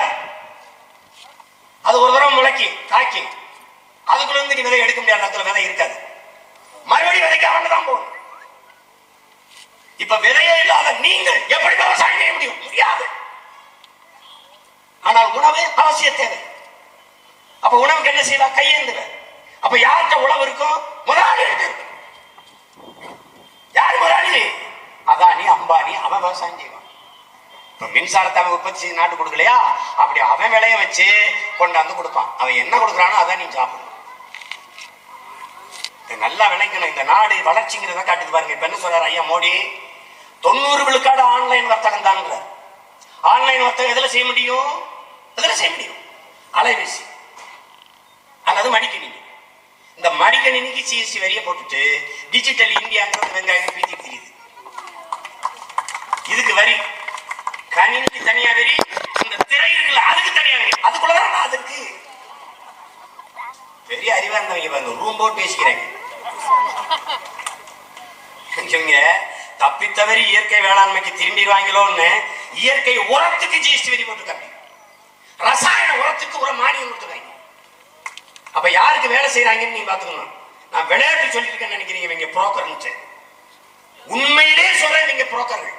அது ஒரு தடவை முளைக்கி காய்க்கி, அதுக்குள்ள இருந்து நீ விதை எடுக்க முடியாத இடத்துல விதை இருக்காது. மறுபடியும் விதைக்க அவன்தான் போகணும். இப்ப விதையே இல்லாத நீங்கள் எப்படி விவசாயம் செய்ய முடியும்? முடியாது. ஆனால் உணவு அவசிய தேவை. அப்ப உணவுக்கு என்ன செய்வா? கையேந்துவ. அப்ப யார்கிட்ட உணவு இருக்கும்? முதலாளி இருக்கு. யார் முதலாளி? அதானி, அம்பானி. அவன் விவசாயம் செய்வான். இப்ப மின்சாரத்தை அவன் உற்பத்தி செய்து நாட்டு கொடுக்கலையா? அப்படி அவன் விளைய வச்சு கொண்டாந்து கொடுப்பான். அவன் என்ன கொடுக்குறானோ அதான் நீ சாப்பிடணும். நல்லா விளைக்கணும். இந்த நாடு வளர்ச்சிங்கிறத காட்டுது பாருங்க. இப்ப என்ன சொல்றாரு ஐயா மோடி? தொண்ணூறு விழுக்காடு ஆன்லைன் வர்த்தகம் தான். ஆன்லைன் வர்த்தகம் எதுல செய்ய முடியும்? எதுல செய்ய முடியும்? அலைபேசி அல்லது மடிக்கணினி. இந்த மடிக்கணினிக்கு சிஎஸ்டி வரிய போட்டுட்டு டிஜிட்டல் இந்தியாங்கிறது வெங்காயம் பீத்தி தெரியுது. இதுக்கு வரி, கணினிக்கு தனியா வரி, இந்த திரை இருக்குல்ல அதுக்கு தனியா வரி. அதுக்குள்ளதான் அதுக்கு பெரிய அறிவா இருந்தவங்க ரூம் போட்டு பேசிக்கிறாங்க. தப்பித்தவரி இயற்கை வேளாண்மைக்கு திரும்பிடுவாங்களோன்னு இயற்கை உரத்துக்கு ஜிஎஸ்டி வரி போட்டுருக்காங்க. ரசாயன உரத்துக்கு ஒரு மானியம் கொடுத்துருக்காங்க. அப்ப யாருக்கு வேலை செய்யறாங்கன்னு நீங்க பாத்துக்கணும். நான் விளையாட்டு சொல்லிருக்கேன்னு நினைக்கிறீங்க இவங்க புரோக்கர். உண்மையிலே சொல்றேன், நீங்க புரோக்கர்கள்.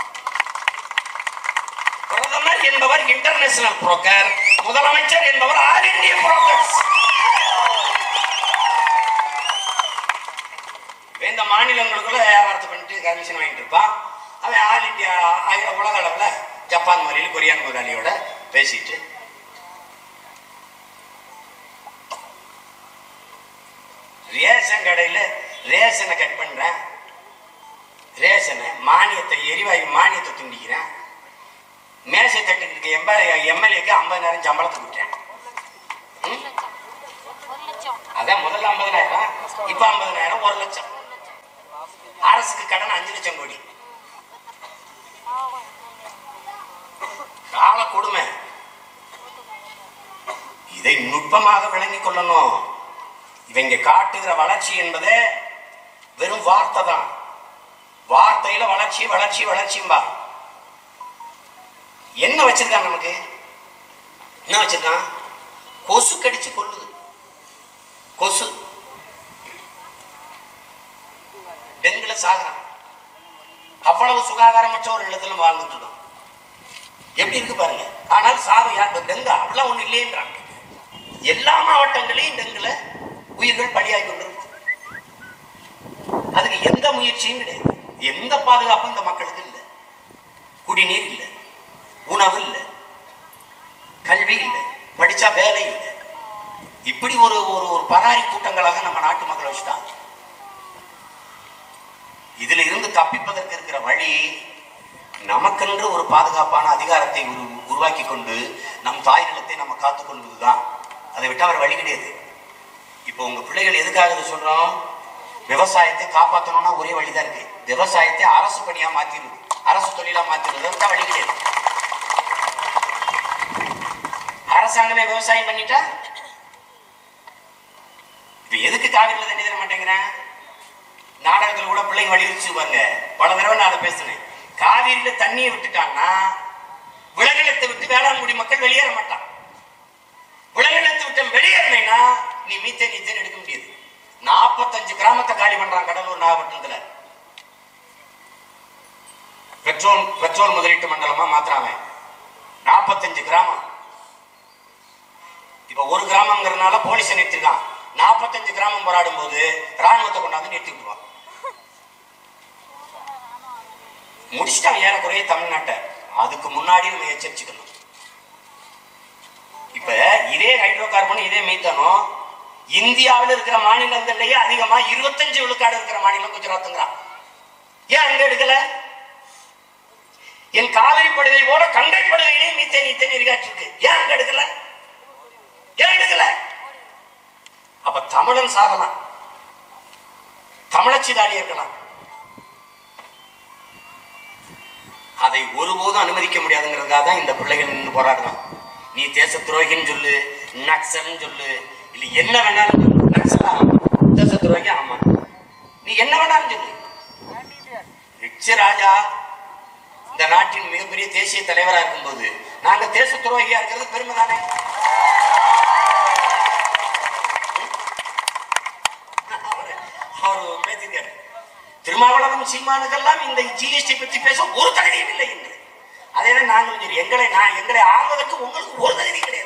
பிரதமர் என்பவர் இன்டர்நேஷனல் புரோக்கர், முதலமைச்சர் என்பவர் ஆல் இந்திய புரோக்கர். இந்த மாநிலங்களுக்குள்ள வியாபாரத்தை பண்ணிட்டு கமிஷன் வாங்கிட்டு இருப்பான். அவன் ஆல் இந்தியா உலக அளவுல ஜப்பான் முதலாளி, கொரியான் முதலாளியோட பேசிட்டு ரேஷன் கடையில ரேஷனை கட் பண்றேன், ரேஷனை மானியத்தை எரிவாயு மானியத்தை துண்டிக்கிறேன், மேசை தட்டுக்கு எம்எல்ஏக்கு ஐம்பதாயிரம் சம்பளத்தை கொடுத்தேன். அதான் முதல்ல ஐம்பதாயிரம், இப்ப ஐம்பதாயிரம், ஒரு லட்சம். அரசுக்கு கடன் அஞ்சு லட்சம் கோடி. கால கொடுமை. இதை நுட்பமாக விளங்கிக் கொள்ளணும். இவங்க காட்டுகிற வளர்ச்சி என்பதே வெறும் வார்த்தை தான். வார்த்தையில வளர்ச்சி வளர்ச்சி வளர்ச்சிம்பா. என்ன வச்சிருக்கான்? நமக்கு என்ன வச்சிருக்கான்? கொசு கடிச்சு கொள்ளுது. கொசு டெங்குல சாகுறான். அவ்வளவு சுகாதாரமற்ற ஒரு இடத்துல வாழ்ந்துட்டு இருக்கோம். எப்படி இருக்கு பாருங்க. ஆனால் சாவு யார்? டெங்கு அவ்வளவு ஒண்ணு இல்லையேன்றாங்க. எல்லா மாவட்டங்களையும் டெங்குல உயிர்கள் பலியாகி கொண்டிருக்கு. அதுக்கு எந்த முயற்சியும் கிடையாது. எந்த பாதுகாப்பும் இந்த மக்களுக்கு இல்லை. குடிநீர் இல்லை, உணவு இல்லை, கல்வி இல்லை, படிச்சா வேலை இல்லை. இப்படி ஒரு ஒரு பராரி கூட்டங்களாக நம்ம நாட்டு மக்களை வச்சுட்டாங்க. இதுல இருந்து தப்பிப்பதற்கு இருக்கிற வழி நமக்கென்று ஒரு பாதுகாப்பான அதிகாரத்தை உருவாக்கி கொண்டு நம் தாய் நிலத்தை நம்ம காத்துக் கொள்வதுதான். அதை விட்டு அவர் வழி கிடையாது. இப்போ உங்க பிள்ளைகள் எதுக்காக சொல்றோம்? விவசாயத்தை காப்பாற்றணும்னா ஒரே வழிதான் இருக்கு. விவசாயத்தை அரசு பணியா மாத்திடுது, அரசு தொழிலா மாத்திடுறது வழி கிடையாது. அரசாங்கமே விவசாயம் பண்ணிட்டா இப்ப எதுக்கு காவிரியில தண்ணி தர மாட்டேங்கிறேன்? நாடகத்துல கூட பிள்ளைங்க வலியுறுத்தி பாருங்க. பல தடவை நான் அதை பேசினேன். காவிரியில தண்ணியை விட்டுட்டான்னா விளைநிலத்தை விட்டு வேளாண்குடி மக்கள் வெளியேற மாட்டான். விளைநிலத்தை விட்டு வெளியேறினா நீ மீத்தே நீத்தேன் எடுக்க முடியாது. நாற்பத்தஞ்சு கிராமத்தை காலி பண்றான் கடலூர் நாகப்பட்டினத்துல. பெட்ரோல் பெட்ரோல் முதலீட்டு மண்டலமா மாத்திராம நாற்பத்தஞ்சு கிராமம். இப்ப ஒரு கிராமங்கிறதுனால போலீஸ் நிறுத்திருக்கான். நாற்பத்தஞ்சு கிராமம் போராடும் போது ராணுவத்தை கொண்டாந்து நிறுத்தி விட்டுருவான். முடிச்சுட்டாங்க ஏறக்குறைய தமிழ்நாட்டை. அதுக்கு முன்னாடி நம்ம எச்சரிச்சுக்கணும். இப்ப இதே ஹைட்ரோ கார்பன் இதே மீத்தனும் இந்தியாவில் இருக்கிற மாநிலங்கள்லயே அதிகமா இருபத்தஞ்சு விழுக்காடு இருக்கிற மாநிலம் குஜராத்துங்கிறான். ஏன் அங்க எடுக்கல? என் காவிரி படுகை போல கங்கை படுகையிலே மீத்தேன் நீத்தேன் எரிகாற்று இருக்கு. ஏன் அங்க எடுக்கல? ஏன் எடுக்கல? அப்ப தமிழன் சாகலாம், தமிழச்சிதாரி இருக்கலாம். அதை ஒருபோதும் அனுமதிக்க முடியாதுங்கிறதுக்காக தான் இந்த பிள்ளைகள் நின்று போராடுறான். நீ தேச துரோகின்னு சொல்லு, நக்சல்னு சொல்லு, இல்ல என்ன வேணாலும் சொல்லு. நக்சலா தேச துரோகி, ஆமா, நீ என்ன வேணாலும் சொல்லு. ரிச்ச ராஜா இந்த நாட்டின் மிகப்பெரிய தேசிய தலைவரா இருக்கும்போது நாங்க தேச துரோகியா இருக்கிறது பெருமை தானே? அவர் இருக்காரு. திருமாவளவன் சீமானுக்கெல்லாம் இந்த ஜிஎஸ்டி பத்தி பேச ஒரு தகுதியும் இல்லை என்று. அதே நாங்கள் சரி எங்களை நான் எங்களை ஆள்வதற்கு உங்களுக்கு ஒரு தகுதி கிடையாது.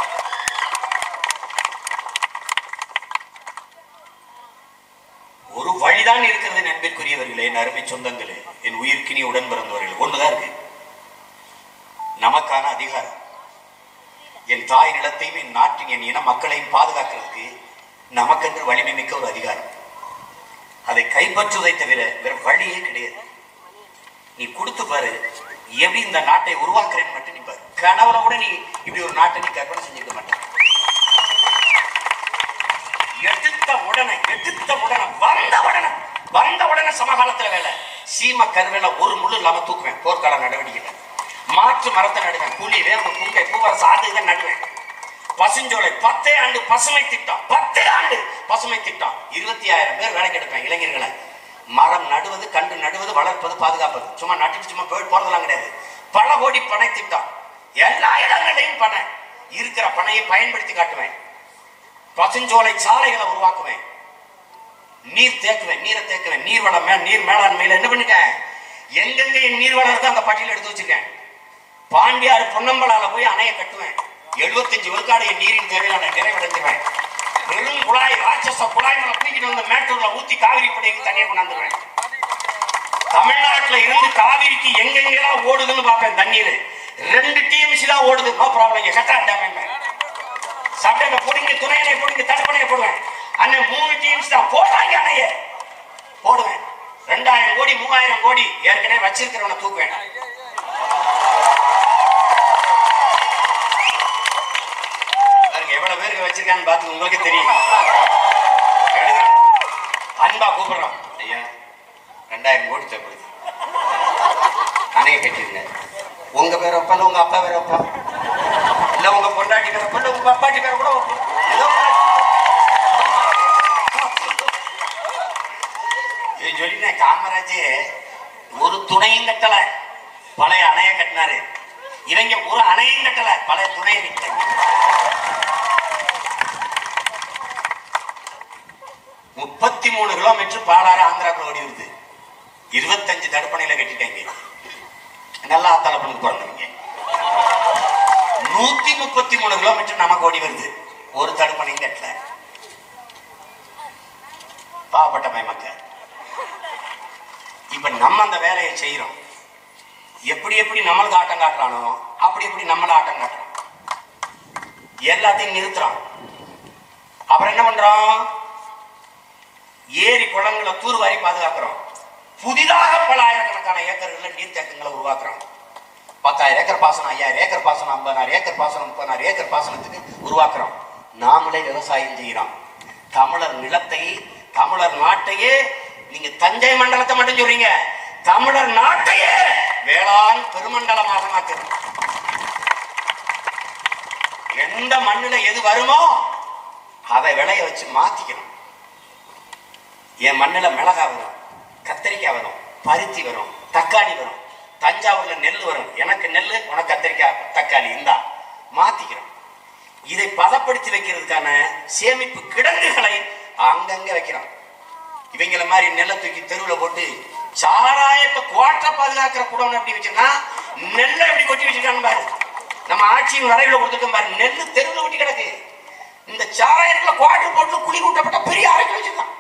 ஒரு வழிதான் இருக்கிறது நண்பிற்குரியவர்களே, என் அருமை சொந்தங்களே, என் உயிர்க்கினி உடன் பிறந்தவர்கள். ஒண்ணுதான் இருக்கு, நமக்கான அதிகாரம். என் தாய் நிலத்தையும் என் நாட்டின் என் இன மக்களையும் பாதுகாக்கிறதுக்கு நமக்கென்று வலிமை மிக்க ஒரு அதிகாரம். அதை கைப்பற்றுவதை தவிர வேற வழியே கிடையாது. நீ கொடுத்து பாரு, எப்படி இந்த நாட்டை உருவாக்குறேன்னு மட்டும் நீ பாரு. கனவுல கூட நீ இப்படி ஒரு நாட்டை நீ கற்பனை செஞ்சுக்க மாட்டேன். எடுத்த உடனே எடுத்த உடனே வந்த உடனே வந்த உடனே சமகாலத்துல வேலை. சீம கருவேல ஒரு முள்ளு இல்லாம தூக்குவேன். போர்க்கால நடவடிக்கை மாற்று மரத்தை நடுவேன். புலி வேம்பு புங்கை பூவரசு ஆண்டு நடுவேன். பசுஞ்சோலை பத்தே ஆண்டு பசுமை திட்டம், பத்தே ஆண்டு பசுமை திட்டம். இருபத்தி ஆயிரம் பேர் வேலைக்கு எடுப்பேன் இளைஞர்களை. மரம் நடுவது, கண்டு நடுவது, வளர்ப்பது, பாதுகாப்பது. சும்மா நட்டுட்டு சும்மா போய் போறதெல்லாம் கிடையாது. பல கோடி பனை திட்டம், எல்லா இடங்களையும் பனை. இருக்கிற பனையை பயன்படுத்தி காட்டுவேன். பசுஞ்சோலை சாலைகளை உருவாக்குவேன். நீர் தேக்குவேன், நீரை தேக்குவேன். நீர் வளம் நீர் மேலாண்மையில என்ன பண்ணிட்டேன், எங்கெங்க நீர் வளம் இருக்கு அந்த பட்டியல் எடுத்து வச்சிருக்கேன். பாண்டியாறு பொன்னம்பலால போய் அணையை கட்டுவேன். எழுபத்தஞ்சு விழுக்காடு நீரின் தேவையில நான் நிறைவடைஞ்சிருவேன். வெறும் குழாய் ராட்சச குழாய் மேல தூக்கிட்டு வந்து மேட்டூர்ல ஊத்தி காவிரி படைக்கு தண்ணியை கொண்டாந்துருவேன். தமிழ்நாட்டுல இருந்து காவிரிக்கு எங்கெங்கெல்லாம் ஓடுதுன்னு பார்ப்பேன். தண்ணீர் ரெண்டு டிஎம்சி தான் ஓடுது. No problem. கட்டா டேம் சட்டை பிடிங்க, துணையனை பிடிங்க, தடுப்பணையை போடுவேன். அண்ணன் மூணு டிஎம்சி தான் போட்டாங்க, அணைய போடுவேன். ரெண்டாயிரம் கோடி மூவாயிரம் கோடி ஏற்கனவே வச்சிருக்கிறவனை தூக்குவேன். எவ்வளவு பேருக்கு வச்சிருக்கான்னு பார்த்து உங்களுக்கு தெரியும். அன்பா கூப்பிடுறோம், ஐயா ரெண்டாயிரம் கோடி தேவைப்படுது, அணைய கட்டிருங்க. உங்க பேர் வைப்பா இல்ல உங்க அப்பா பேர் வைப்பா இல்ல உங்க பொண்டாட்டி பேர் வைப்பா இல்ல உங்க அப்பாட்டி பேர் கூட வைப்போம். சொல்லினேன். காமராஜ் ஒரு துணையும் கட்டல, பழைய அணைய கட்டினாரு. இவங்க ஒரு அணையும் கட்டல, பழைய துணையை கட்டினாங்க. முப்பத்தி மூணு கிலோமீட்டர் பாலாறு ஆந்திராக்குள்ள ஓடி வருது. இருபத்தஞ்சு தடுப்பணையில கட்டிட்டாங்க. நல்லா ஆத்தாளப்பனுக்கு பிறந்தவங்க. நூத்தி முப்பத்தி மூணு கிலோமீட்டர் நமக்கு ஓடி வருது, ஒரு தடுப்பணையும் கட்டல. பாவப்பட்ட மக்கள். இப்ப நம்ம அந்த வேலையை செய்யறோம். எப்படி எப்படி நம்மளுக்கு ஆட்டம் காட்டுறானோ அப்படி எப்படி நம்மள ஆட்டம் காட்டுறோம். எல்லாத்தையும் நிறுத்துறோம். அப்புறம் என்ன பண்றோம், ஏரி குளங்களை தூர்வாரி பாதுகாக்கிறோம். புதிதாக பல ஆயிரக்கணக்கான ஏக்கர்கள் நீர்த்தேக்கங்களை உருவாக்குறோம். பத்தாயிரம் ஏக்கர் பாசனம், ஐயாயிரம் ஏக்கர் பாசனம், ஐம்பதாயிரம் ஏக்கர் பாசனம், முப்பதாயிரம் ஏக்கர் பாசனத்துக்கு உருவாக்குறோம். நாமளே விவசாயம் செய்யறோம். தமிழர் நிலத்தை, தமிழர் நாட்டையே, நீங்க தஞ்சை மண்டலத்தை மட்டும் சொல்றீங்க, தமிழர் நாட்டையே வேளாண் பெருமண்டலமாக மாற்றுறோம். எந்த மண்ணில எது வருமோ அதை விளைய வச்சு மாத்திக்கணும். என் மண்ணில மிளகா வரும், கத்திரிக்காய் வரும், பருத்தி வரும், தக்காளி வரும். தஞ்சாவூர்ல நெல் வரும். எனக்கு நெல், உனக்கு கத்திரிக்காய் தக்காளி, இந்தா மாத்திக்கிறோம். இதை பதப்படுத்தி வைக்கிறதுக்கான சேமிப்பு கிடங்குகளை அங்கங்க வைக்கிறோம். இவங்கள மாதிரி நெல்லை தூக்கி தெருவில் போட்டு சாராயத்தை கோட்டை பாதுகாக்கிற கூடம் எப்படி வச்சிருக்கா, நெல்லை எப்படி கொட்டி வச்சிருக்கான்னு பாரு. நம்ம ஆட்சியின் வரைவில் கொடுத்துருக்கோம் பாரு, நெல்லு தெருவில் ஒட்டி கிடக்கு. இந்த சாராயத்துல கோட்டை போட்டு குழி கூட்டப்பட்ட பெரிய அறைக்கு வச்சிருக்கான்.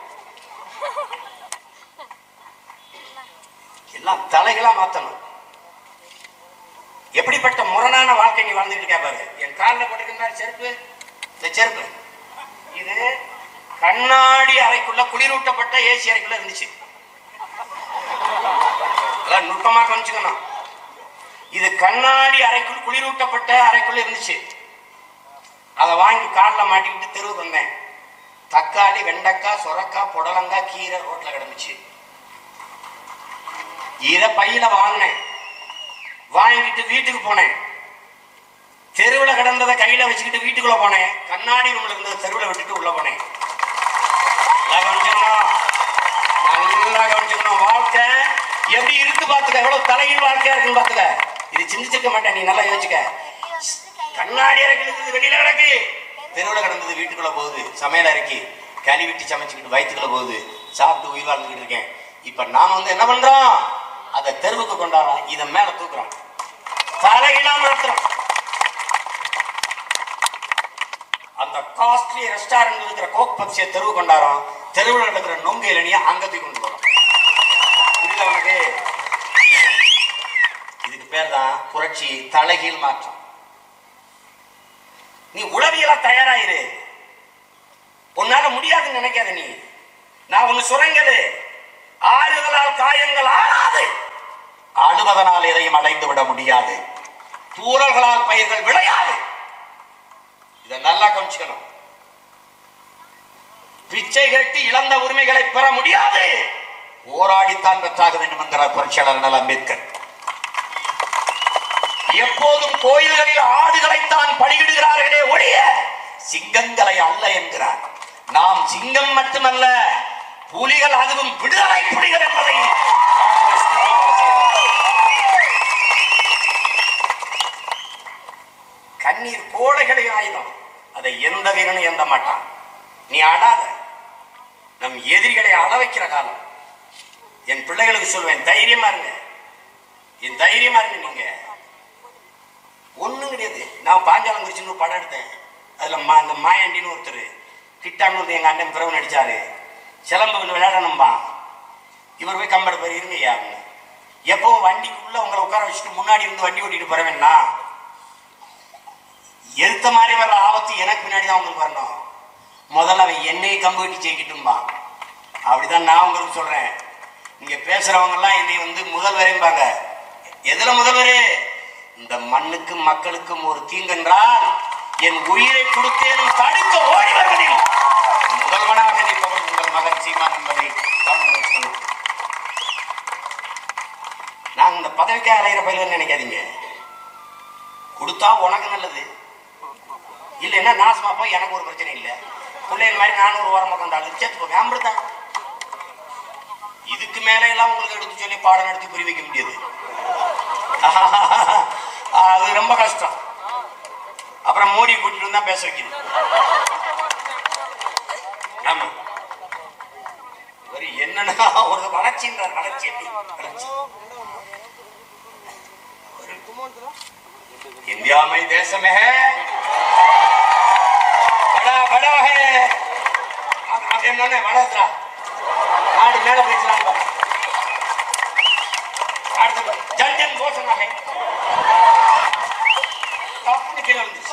எல்லாம் தலைகளா மாத்தணும். எப்படிப்பட்ட முரணான வாழ்க்கை நீ வாழ்ந்துட்டு இருக்கா பாரு. என் காலில் போட்டுருக்க செருப்பு, இந்த செருப்பு இது கண்ணாடி அறைக்குள்ள குளிரூட்டப்பட்ட ஏசி அறைக்குள்ள இருந்துச்சு. நுட்பமா கவனிச்சுக்கணும். இது கண்ணாடி அறைக்குள் குளிரூட்டப்பட்ட அறைக்குள்ள இருந்துச்சு. அதை வாங்கி காலில் மாட்டிக்கிட்டு தெருவுக்கு வந்தேன். தக்காளி, வெண்டைக்காய், சொரக்காய், புடலங்காய், கீரை ரோட்ல கிடந்துச்சு. இத பையில வாங்கினேன். வாங்கிட்டு வீட்டுக்கு போனேன். தெருவில் கிடந்ததை கையில வச்சுக்கிட்டு வீட்டுக்குள்ள போனேன். கண்ணாடி ரூம்ல இருந்ததை தெருவில் விட்டுட்டு உள்ள போனேன். நல்லா கவனிச்சுக்கணும். வாழ்க்கை எப்படி இருக்கு பாத்துக்க, எவ்வளவு தலையில் வாழ்க்கையா இருக்குன்னு பாத்துக்க. இது சிந்திச்சிருக்க மாட்டேன், நீ நல்லா யோசிச்சுக்க. கண்ணாடி அறைக்கு வெளியில கிடக்கு, தெருவில் கிடந்தது வீட்டுக்குள்ள போகுது. சமையல் அறைக்கு கழுவிட்டு சமைச்சுக்கிட்டு வயிற்றுக்குள்ள போகுது. சாப்பிட்டு உயிர் வாழ்ந்துகிட்டு இருக்கேன். இப்ப நாம வந்து என்ன பண்றோம், அதை தெருவுக்கு கொண்டாடுறோம், இதை மேல தூக்குறோம், தலையிலாம் மாத்துறோம். அந்த காஸ்ட்லி ரெஸ்டாரண்ட் இருக்கிற கோக் பப்சியை தெருவு கொண்டாடுறோம், தெருவில் நடக்கிற நொங்கு இளநியை அங்கத்தி கொண்டு வரோம். புரியல உனக்கு? இதுக்கு பேர் தான் புரட்சி, தலைகீழ் மாற்றம். நீ உளவியலா தயாராயிரு. உன்னால முடியாதுன்னு நினைக்காத. நீ நான் ஒண்ணு சொல்றேன், ஆறுதலால் காயங்கள் ஆறாது, அழுவதனால் எதையும் அடைந்து விட முடியாது, தூறல்களால் பயிர்கள் விளையாது. இதை நல்லா கவனிச்சுக்கணும். பிச்சை கேட்டு இழந்த உரிமைகளை பெற முடியாது, போராடித்தான் பெற்றாக வேண்டும் என்கிறார் புரட்சியாளர் அம்பேத்கர். எப்போதும் கோயில்களில் ஆடுகளைத்தான் பலியிடுகிறார்களே ஒழிய சிங்கங்களை அல்ல என்கிறார். நாம் சிங்கம் மட்டுமல்ல, புலிகள், அதுவும் விடுதலை புலிகள் என்பதை கண்ணீர் கோடைகளை ஆயுதம், அதை எந்த வீரனும் எந்த மாட்டான். நீ அழாத. நம் எதிரிகளை அழ வைக்கிற காலம். என் பிள்ளைகளுக்கு சொல்வேன், தைரியமா இருங்க, என் தைரியமா இருங்க. நீங்க ஒண்ணும் கிடையாது. நான் பாஞ்சாலம் குறிச்சின்னு படம் எடுத்தேன். அதுல அந்த மாயாண்டின்னு ஒருத்தர், கிட்டான்னு எங்க அண்ணன் பிறகு நடிச்சாரு. சிலம்பு விளையாடணும்பா, இவர் போய் கம்பெடு போய் இருங்க யாருன்னு. எப்பவும் வண்டிக்குள்ள உங்களை உட்கார வச்சுட்டு முன்னாடி இருந்து வண்டி ஓட்டிட்டு போறவேன்னா, எழுத்த மாதிரி வர்ற ஆபத்து எனக்கு பின்னாடி தான் உங்களுக்கு வரணும். முதல்ல அவன் என்னை கம்பு கட்டி ஜெயிக்கிட்டும்பா. அப்படிதான் நான் உங்களுக்கு சொல்றேன். இங்க பேசுறவங்க எல்லாம் என்னை வந்து முதல்வரைம்பாங்க. எதுல முதல்வரு? இந்த மண்ணுக்கும் மக்களுக்கும் ஒரு தீங்கென்றால் என் உயிரை கொடுத்தேனும் தடுக்க ஓடி வருவதில் முதல்வனாக நிற்பவர் உங்கள் மகன் சீமான் என்பதை கவனம் வச்சுக்கணும். நாங்க இந்த பதவிக்காக அலைகிற பயில நினைக்காதீங்க. கொடுத்தா உனக்கு நல்லது, இல்லைன்னா நாசமா போய் எனக்கு ஒரு பிரச்சனை இல்லை. பிள்ளைகள் மாதிரி நானும் ஒரு வாரம் பக்கம் தாள் சேர்த்து போவேன். அப்படித்தான். இதுக்கு மேல எல்லாம் உங்களுக்கு எடுத்து சொல்லி பாடம் நடத்தி புரிய வைக்க முடியாது. அது ரொம்ப கஷ்டம். அப்புறம் மோடி கூட்டிட்டு தான் பேச வைக்கணும். ஆமா, என்னன்னா ஒரு வளர்ச்சின்றார். வளர்ச்சி வளர்ச்சி इंडिया में देश में है, बड़ा बड़ा है. अब इन्होंने वड़ोदरा नाड़ मेला बेचना जन जन घोषणा है. तपने के लिए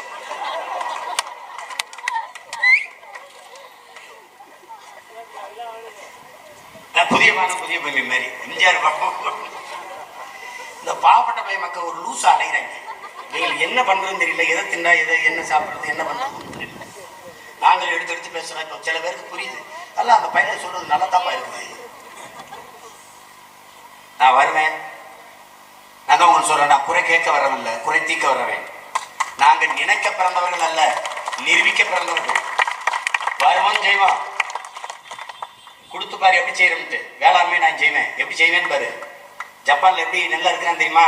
புதிய மாதம் புதிய பூமி மாதிரி எம்ஜிஆர் இந்த பாவப்பட்ட பைய மக்கள் ஒரு லூசா அலைகிறாங்க. நீங்கள் என்ன பண்றதுன்னு தெரியல, எதை தின்னா எதை என்ன சாப்பிடுறது என்ன பண்றது தெரியல. நாங்கள் எடுத்து எடுத்து பேசுறோம். இப்போ சில பேருக்கு புரியுது, அல்ல அந்த பையனை சொல்றது நல்ல தப்பா இருக்குது. நான் வருவேன், நான் தான் உங்களுக்கு சொல்றேன், நான் குறை கேட்க வரவில்லை, குறை தீர்க்க வரவேன். நாங்கள் நினைக்க பிறந்தவர்கள் அல்ல, நிரூபிக்க பிறந்தவர்கள். வருவோம், செய்வோம். கொடுத்து பாரு எப்படி செய்யறோம்ட்டு. வேளாண்மை நான் செய்வேன், எப்படி செய்வேன்னு பாரு. ஜப்பான்ல எப்படி நல்லா இருக்கிறான் தெரியுமா?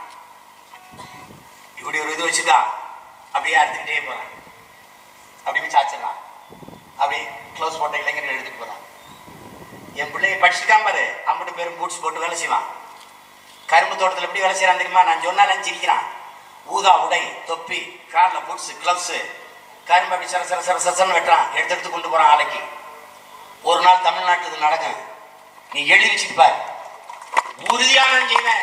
இப்படி ஒரு இது வச்சுதான் அப்படியே அறுத்துக்கிட்டே போறான், அப்படியே சாச்சிடலாம், அப்படியே க்ளோஸ் போட்ட இளைஞர்கள் எடுத்துட்டு போறான். என் பிள்ளைங்க படிச்சுட்டான் பாரு, ஐம்பது பேரும் பூட்ஸ் போட்டு வேலை செய்வான். கரும்பு தோட்டத்தில் எப்படி வேலை செய்யறான் தெரியுமா? நான் சொன்னாலும் சிரிக்கிறான். ஊதா உடை, தொப்பி, காலில் பூட்ஸ், கிளவுஸ், கரும்பு அப்படி சர சர சர சரன்னு வெட்டுறான், எடுத்து எடுத்து கொண்டு போறான் ஆலைக்கு. ஒரு நாள் தமிழ்நாட்டுக்கு நடக்கும், நீ எழுதி வச்சுட்டு பாரு. உறுதியான செய்வேன்.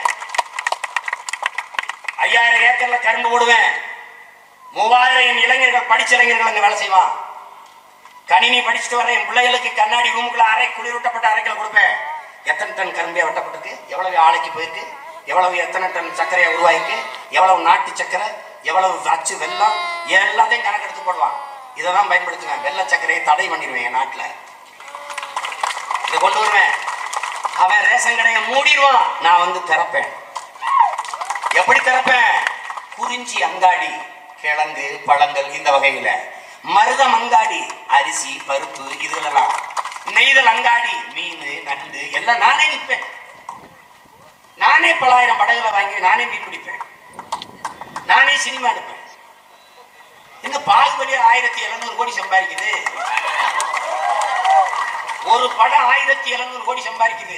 ஐயாயிரம் ஏக்கர்ல கரும்பு போடுவேன். மூவாயிரம் இளைஞர்கள், படிச்ச இளைஞர்கள் அங்க வேலை செய்வான். கணினி படிச்சுட்டு வர என் பிள்ளைகளுக்கு கண்ணாடி ரூமுக்குள்ள அரை குளிரூட்டப்பட்ட அறைகள் கொடுப்பேன். எத்தனை டன் கரும்பே வெட்டப்பட்டிருக்கு, எவ்வளவு ஆலைக்கு போயிருக்கு, எவ்வளவு எத்தனை டன் சர்க்கரையை உருவாயிருக்கு, எவ்வளவு நாட்டு சர்க்கரை, எவ்வளவு அச்சு வெல்லம், எல்லாத்தையும் கணக்கெடுத்து போடுவான். இதைதான் பயன்படுத்துவேன். வெள்ள சர்க்கரையை தடை பண்ணிடுவேன் என் நாட்டுல. இதை கொண்டு வருவேன். அவன் ரேஷன் கடையை மூடிடுவான், நான் வந்து திறப்பேன். எப்படி திறப்பேன்? குறிஞ்சி அங்காடி, கிழங்கு பழங்கள் இந்த வகையில. மருதம் அங்காடி, அரிசி பருப்பு இதுலாம். நெய்தல் அங்காடி, மீன் நண்டு எல்லாம் நானே நிற்பேன். நானே பலாயிரம் படகுகளை வாங்கி நானே மீன் பிடிப்பேன். நானே சினிமா எடுப்பேன். இந்த பாகுபலி ஆயிரத்தி எழுநூறு கோடி சம்பாதிக்குது. ஒரு படம் ஆயிரத்தி எழுநூறு கோடி சம்பாதிக்குது.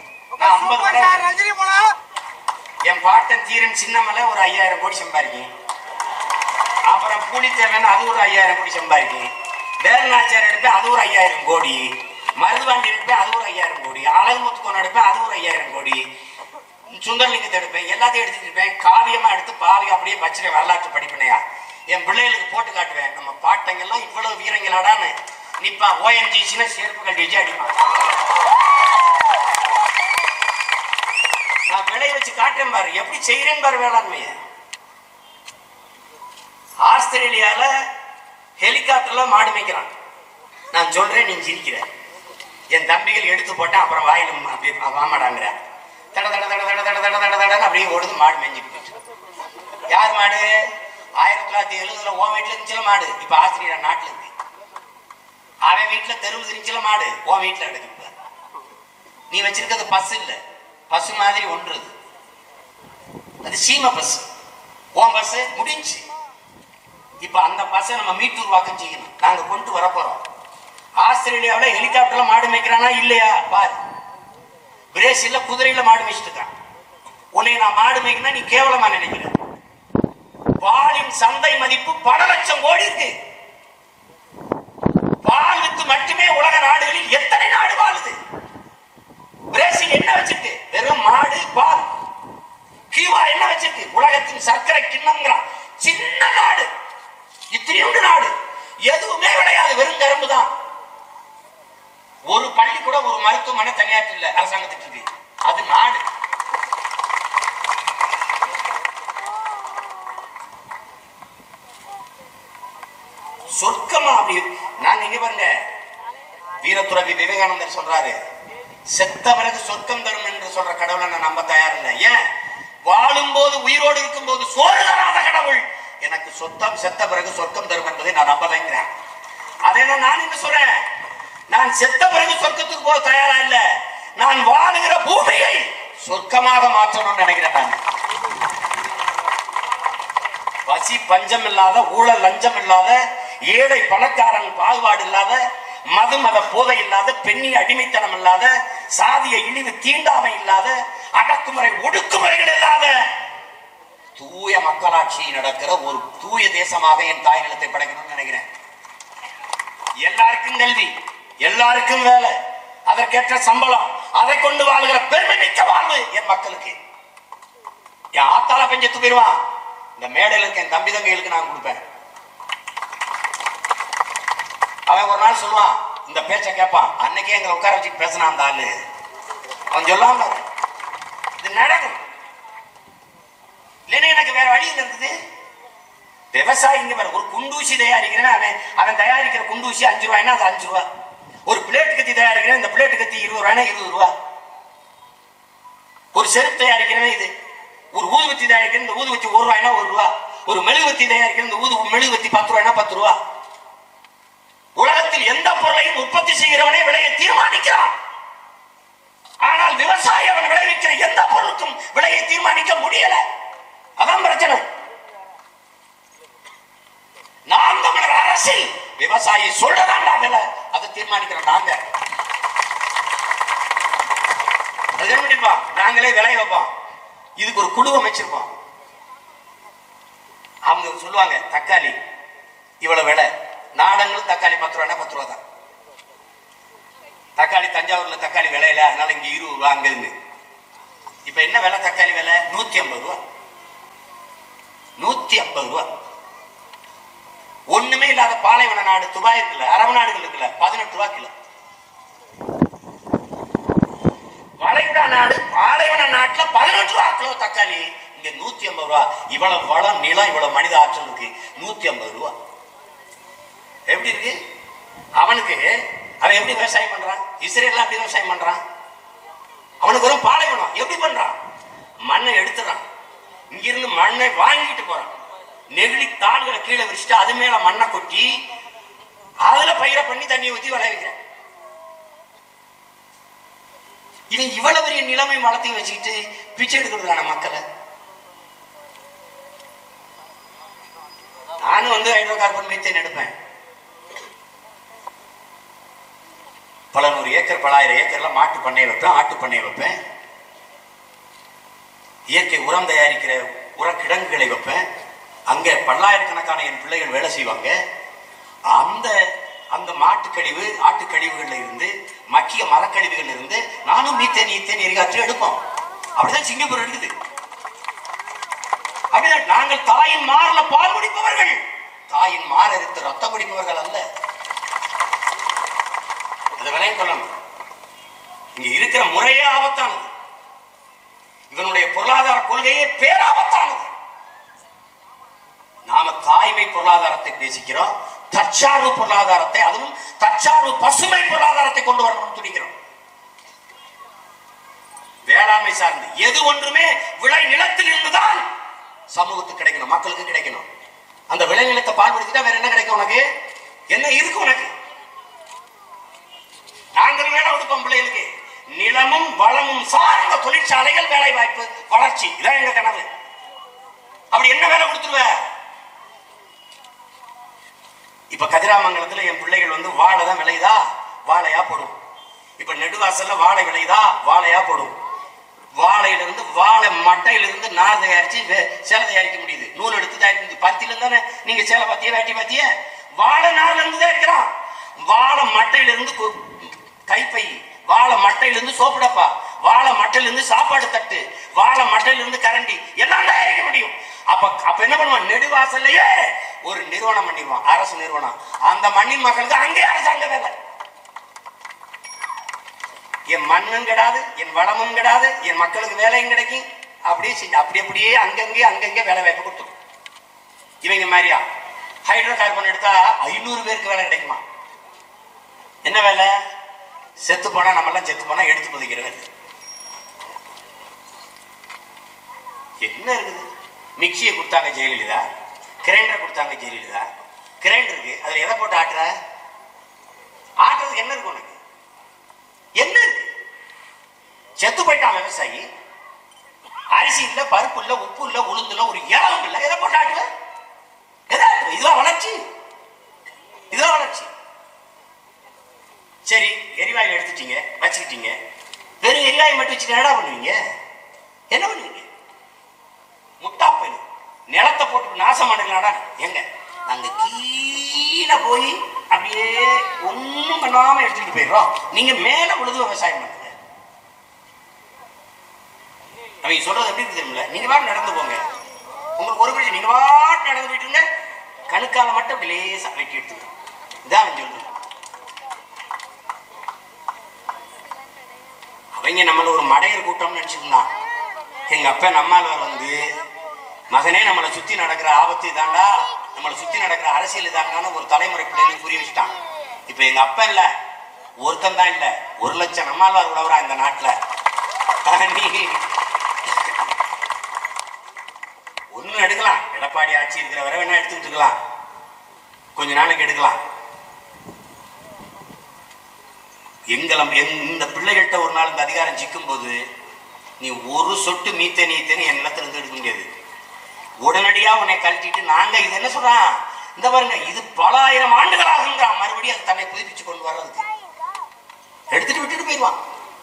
என் பாட்டன் தீரன் சின்னமலை ஒரு ஐயாயிரம் கோடி சம்பாதிக்கும். அப்புறம் பூலித்தேவன் அது ஒரு ஐயாயிரம் கோடி சம்பாதிக்கும். வேலநாச்சியார் எடுப்பேன் அது ஒரு ஐயாயிரம் கோடி. மருதுவாண்டி எடுப்பேன் அது ஒரு ஐயாயிரம் கோடி. அழகுமுத்துக்கோன் எடுப்பேன் அது ஒரு ஐயாயிரம் கோடி. சுந்தரலிங்கத்தை எடுப்பேன். எல்லாத்தையும் எடுத்துட்டு இருப்பேன். காவியமா எடுத்து பாவி அப்படியே வச்சிருக்கேன். வரலாற்று படிப்பினையா என் பிள்ளைகளுக்கு போட்டு காட்டுவேன். நம்ம பாட்டங்கள்லாம் இவ்வளவு வீரங்களாடான்னு நிப்பா. ஓஎன்ஜிசின்னு செருப்பு கட்டி அடிப்பான். நான் விளைய வச்சு காட்டுறேன் பாரு, எப்படி செய்யறேன் பாரு வேளாண்மைய. ஆஸ்திரேலியால ஹெலிகாப்டர்ல மாடு மேய்க்கிறான். நான் சொல்றேன், நீ சிரிக்கிற. என் தம்பிகள் எடுத்து போட்டேன். அப்புறம் வாயிலும் அப்படியே வாமாடாங்கிற தட தட தட தட தட தட தட தடன்னு அப்படியே ஓடுது. மாடு மேய்ஞ்சிட்டு போயிட்டு. யார் மாடு? ஆயிரத்தி தொள்ளாயிரத்தி எழுபதுல உன் வீட்டுல இருந்துச்சுல மாடு, இப்ப ஆஸ்திரேலியா நாட்டுல இருக்கு. அவன் வீட்டுல தெருவு இருந்துச்சுல மாடு, உன் வீட்டுல எடுக்கு. நீ வச்சிருக்கிறது பஸ் இல்ல, பசு மாதிரி ஒன்றுது. அது சீம பஸ். உன் பஸ் முடிஞ்சு. இப்ப அந்த பஸ்ஸை நம்ம மீட்டுருவாக்கம் செய்யணும். நாங்க கொண்டு வர போறோம். ஆஸ்திரேலியாவில் ஹெலிகாப்டர்ல மாடு மேய்க்கிறானா இல்லையா பாரு. பிரேசில்ல குதிரையில மாடு மேய்ச்சிட்டு இருக்கான். உன்னை நான் மாடு மேய்க்கணும் நீ கேவலமா நினைக்கிற. பாலின் சந்தை மதிப்பு பல லட்சம் கோடி இருக்கு. பால் வித்து மட்டுமே உலக நாடுகளில் எத்தனை நாடு வாழுது? பிரேசில் என்ன வச்சிருக்கு? வெறும் மாடு பால். கியூபா என்ன வச்சிருக்கு? உலகத்தின் சர்க்கரை கிண்ணங்கிறான். சின்ன நாடு, இத்திரியுண்டு நாடு, எதுவுமே கிடையாது, வெறும் கரும்பு தான். ஒரு பள்ளி கூட ஒரு மருத்துவமனை தனியாற்று இல்ல அரசாங்கத்துக்கு இருக்கு. அது நாடு. சொர்க்கமா அப்படி நாங்க இங்க பாருங்க. வீரத்துறவி விவேகானந்தர் சொல்றாரு, செத்த பிறகு சொர்க்கம் தரும் என்று சொல்ற கடவுளை நான் நம்ப தயார் இல்லை. ஏன்? வாழும் போது உயிரோடு இருக்கும் போது சோறு தராத கடவுள் எனக்கு சொத்தம் செத்த பிறகு சொர்க்கம் தரும் என்பதை நான் நம்பலைங்கிறேன். அதே தான் நான் என்ன சொல்றேன், நான் செத்த பிறகு சொர்க்கத்துக்கு போக தயாரா இல்ல, நான் வாழுகிற பூமியை சொர்க்கமாக மாற்றணும்னு நினைக்கிறேன். நான் பசி பஞ்சம் இல்லாத, ஊழல் லஞ்சம் இல்லாத, ஏழை பணக்காரன் பாகுபாடு இல்லாத, மது மத போதை இல்லாத, பெண்ணி அடிமைத்தனம் இல்லாத, சாதிய இழிவு தீண்டாமை இல்லாத, அடக்குமுறை ஒடுக்குமுறைகள் இல்லாத தூய மக்களாட்சி நடக்கிற ஒரு தூய தேசமாக என் தாய் நிலத்தை படைக்கணும்னு நினைக்கிறேன். எல்லாருக்கும் கல்வி, எல்லாருக்கும் வேலை, அதற்கேற்ற சம்பளம், அதை கொண்டு வாழ்கிற பெருமை மிக்க வாழ்வு என் மக்களுக்கு. என் ஆத்தால பெஞ்சத்து போயிருவான். இந்த மேடையில் இருக்க என் தம்பி தங்கைகளுக்கு நான் கொடுப்பேன். அவன் ஒரு நாள் சொல்லுவான், இந்த பேச்சை கேட்பான். அன்னைக்கே எங்களை உட்கார வச்சு பேசினான் அந்த ஆளு. அவன் சொல்லாம இது நடக்கும். இல்லைன்னா எனக்கு வேற வழி இருக்குது. விவசாயிங்க வேற. ஒரு குண்டூசி தயாரிக்கிறேன், அவன் அவன் தயாரிக்கிற குண்டூசி அஞ்சு ரூபாய்னா அது அஞ்சு ரூபா. ஒரு பிளேட் கத்தி தயாரிக்கிறேன், இந்த பிளேட் கத்தி இருபது ரூபாய்னா இருபது ரூபா. ஒரு செருப்பு தயாரிக்கிறேன், இது ஒரு ஊதுவத்தி தயாரிக்கிறேன், இந்த ஊதுவத்தி ஒரு ரூபாய்னா ஒரு ரூபா. ஒரு மெழுகுவத்தி தயாரிக்கிறேன், இந்த ஊது மெழுகுவத்தி பத்து ரூபாய்னா பத்து ரூபா. உலகத்தில் எந்த பொருளையும் உற்பத்தி செய்கிறவனே விலையை தீர்மானிக்கிறான். ஆனால் விவசாயி அவன் விளைவிக்கிற எந்த பொருளுக்கும் விலையை தீர்மானிக்க முடியல. அதான் பிரச்சனை. நாம் தமிழர் அரசில் விவசாயி சொல்லதாண்டா விலை, அதை தீர்மானிக்கிறோம் நாங்க. நாங்களே விலை வைப்போம். இதுக்கு ஒரு குழு அமைச்சிருப்போம். அவங்க சொல்லுவாங்க, தக்காளி இவ்வளவு விலை, நாடங்களும் தக்காளி பத்து ரூபா பத்து ரூபா தான். தக்காளி தஞ்சாவூர்ல தக்காளி விலையில, அதனால இங்க இருபது ரூபா அங்க இருந்து. இப்ப என்ன விலை தக்காளி விலை? நூத்தி ஐம்பது ரூபா. நூத்தி ஐம்பது ரூபா. ஒண்ணுமே இல்லாத பாலைவன நாடு துபாய் இருக்குல்ல, அரபு நாடுகள் இருக்குல்ல, பதினெட்டு ரூபா கிலோ. வளைகுடா நாடு பாலைவன நாட்டுல பதினெட்டு ரூபா கிலோ தக்காளி, இங்க நூத்தி ஐம்பது ரூபா. இவ்வளவு வளம், நிலம், இவ்வளவு மனித ஆற்றல் இருக்கு, நூத்தி ஐம்பது ரூபா. எப்படி இருக்கு அவனுக்கு? அவன் எப்படி விவசாயம் பண்றான்? இஸ்ரேல் எப்படி விவசாயம் பண்றான்? அவனுக்கு வரும் பாலைவனம். எப்படி பண்றான்? மண்ணை எடுத்துறான், இங்கிருந்து மண்ணை வாங்கிட்டு போறான். நெகிழி தாள்களை கீழே விரிச்சுட்டு அது மேல மண்ணை கொட்டி அதுல பயிரை பண்ணி தண்ணியை ஊற்றி விளைவிக்கிறேன். இவன் இவ்வளவு பெரிய நிலைமை வளர்த்தி வச்சுக்கிட்டு பிச்சை எடுக்கிறதுக்கான மக்களை. நானும் வந்து ஹைட்ரோ கார்பன் மீத்தேன் எடுப்பேன். பல நூறு ஏக்கர் பலாயிரம் ஏக்கர்ல மாட்டு பண்ணையை வைப்பேன், ஆட்டு பண்ணையை வைப்பேன், இயற்கை உரம் தயாரிக்கிற உரக்கிடங்குகளை வைப்பேன். அங்க பல்லாயிரக்கணக்கான என் பிள்ளைகள் வேலை செய்வாங்க. அந்த அந்த மாட்டு கழிவு ஆட்டு கழிவுகள்ல இருந்து மக்கிய மரக்கழிவுகள் இருந்து நானும் மீத்தேன் ஈத்தேன் எரிகாற்று எடுப்போம். அப்படிதான் சிங்கப்பூர் எடுக்குது. அப்படிதான் நாங்கள் தாயின் மார்ல பால் குடிப்பவர்கள், தாயின் மார் எடுத்து ரத்தம் குடிப்பவர்கள் அல்ல. அதை விலையும் சொல்லணும். இங்க இருக்கிற முறையே ஆபத்தானது. இவனுடைய பொருளாதார கொள்கையே பேராபத்தானது. நாம தாய்மை பொருளாதாரத்தை பேசிக்கிறோம், தற்சார்பு பொருளாதாரத்தை, அதுவும் தற்சார்பு பசுமை பொருளாதாரத்தை கொண்டு வரணும்னு துடிக்கிறோம். வேளாண்மை சார்ந்து எது ஒன்றுமே விளை நிலத்தில் இருந்துதான் சமூகத்துக்கு கிடைக்கணும், மக்களுக்கு கிடைக்கணும். அந்த விளை நிலத்தை பால்படுத்திட்டா வேற என்ன கிடைக்கும் உனக்கு? என்ன இருக்கு உனக்கு? நாங்கள் வேலை கொடுப்போம் பிள்ளைகளுக்கு. நிலமும் வளமும் சார்ந்த தொழிற்சாலைகள், வேலை வாய்ப்பு, வளர்ச்சி, இதான் எங்க கனவு. அப்படி என்ன வேலை கொடுத்துருவ? இப்ப கதிராமங்கலத்துல என் பிள்ளைகள் வந்து வாழை தான் விளையுதா, வாழையா போடும். இப்ப நெடுவாசல்ல வாழை விளையுதா, வாழையா போடும். வாழையிலிருந்து வாழை மட்டையிலிருந்து நார் தயாரிச்சு சேலை தயாரிக்க முடியுது. நூல் எடுத்து தயாரிக்க பருத்தில இருந்தானே நீங்க சேலை பாத்திய வேட்டி பாத்திய, வாழை நார்ல இருந்து தயாரிக்கிறான். வாழை மட்டையிலிருந்து கைப்பை, வாழை மட்டையிலிருந்து சோப்பு டப்பா, வாழை மட்டையிலிருந்து சாப்பாடு தட்டு, வாழை மட்டையிலிருந்து கரண்டி எல்லாம் தயாரிக்க முடியும். அப்ப அப்ப என்ன பண்ணுவான்? நெடுவாசல்லையே ஒரு நிறுவனம் பண்ணிடுவான், அரசு நிறுவனம். அந்த மண்ணின் மக்களுக்கு அங்கே அரசாங்க வேலை. என் மண்ணும் கிடாது, என் வளமும் கிடாது, என் மக்களுக்கு வேலையும் கிடைக்கும். அப்படியே அப்படி அப்படியே அங்கங்கே அங்கங்கே வேலை வாய்ப்பு கொடுத்துரும். இவங்க மாதிரியா ஹைட்ரோ கார்பன் எடுத்தா ஐநூறு பேருக்கு வேலை கிடைக்குமா? என்ன வேலை? செத்து போனா நம்ம எல்லாம் செத்து போனா எடுத்து புதைக்கிறது. என்ன இருக்குது? மிக்சியை கொடுத்தாங்க ஜெயலலிதா, கிரைண்டர் கொடுத்தாங்க ஜெயலலிதா. கிரைண்டருக்கு அதுல எதை போட்டு ஆட்டுற? ஆட்டுறதுக்கு என்ன இருக்கு உனக்கு? என்ன இருக்கு? செத்து போயிட்டான் விவசாயி. அரிசி இல்ல, பருப்பு இல்ல, உப்பு இல்ல, உளுந்து இல்ல, ஒரு இலவம் இல்ல, எதை போட்டு ஆட்டுல? இதுதான் வளர்ச்சி, இதுதான் வளர்ச்சி. சரி, எரிவாயு எடுத்துட்டீங்க, வச்சுக்கிட்டீங்க. வெறும் எரிவாயு மட்டும் வச்சுட்டு என்னடா பண்ணுவீங்க? என்ன பண்ணுவீங்க? முட்டாப்பையில் நிலத்தை போட்டு நாசம் பண்ணுங்களாடா. எங்க நாங்க கீழே போய் அப்படியே ஒன்னும் பண்ணாம எடுத்துட்டு போயிடுறோம். நீங்க மேல உழுது விவசாயம் பண்ணுங்க. அவங்க சொல்றது எப்படி தெரியுமில்ல? நீங்க பாட்டு நடந்து போங்க, உங்களுக்கு ஒரு பிரச்சனை, நீங்க பாட்டு நடந்து போயிட்டுங்க, கணுக்கால மட்டும் அப்படி லேசா வெட்டி எடுத்துக்கணும். இதான் அவன் சொல்றது. அவங்க நம்மள ஒரு மடையர் கூட்டம் நினைச்சிருந்தான். எங்க அப்பா நம்மால் வந்து மகனே நம்மளை சுத்தி நடக்கிற ஆபத்து தாண்டா, நம்மளை சுத்தி நடக்கிற அரசியல் தாண்டான்னு ஒரு தலைமுறை பிள்ளைகளுக்கு புரிய வச்சுட்டான். இப்ப எங்க அப்பா இல்ல, ஒருத்தன் தான் இல்ல, ஒரு லட்சம் நம்மாழ்வார் உழவரா இந்த நாட்டுல. ஒண்ணு எடுக்கலாம், எடப்பாடி ஆட்சி இருக்கிற வரை வேணா எடுத்துக்கிட்டு இருக்கலாம், கொஞ்ச நாளைக்கு எடுக்கலாம். எங்களம் இந்த பிள்ளைகள்கிட்ட ஒரு நாள் இந்த அதிகாரம் சிக்கும் போது நீ ஒரு சொட்டு மீத்த நீத்தேன்னு என் நிலத்துல இருந்து எடுக்க முடியாது. உடனடியா உன்னை கழட்டிட்டு நாங்க இது என்ன சொல்றான், இந்த பாருங்க இது பல ஆயிரம் ஆண்டுகளாக மறுபடியும் அது தன்னை புதுப்பிச்சு கொண்டு வர்றதுக்கு எடுத்துட்டு விட்டுட்டு போயிடுவான்.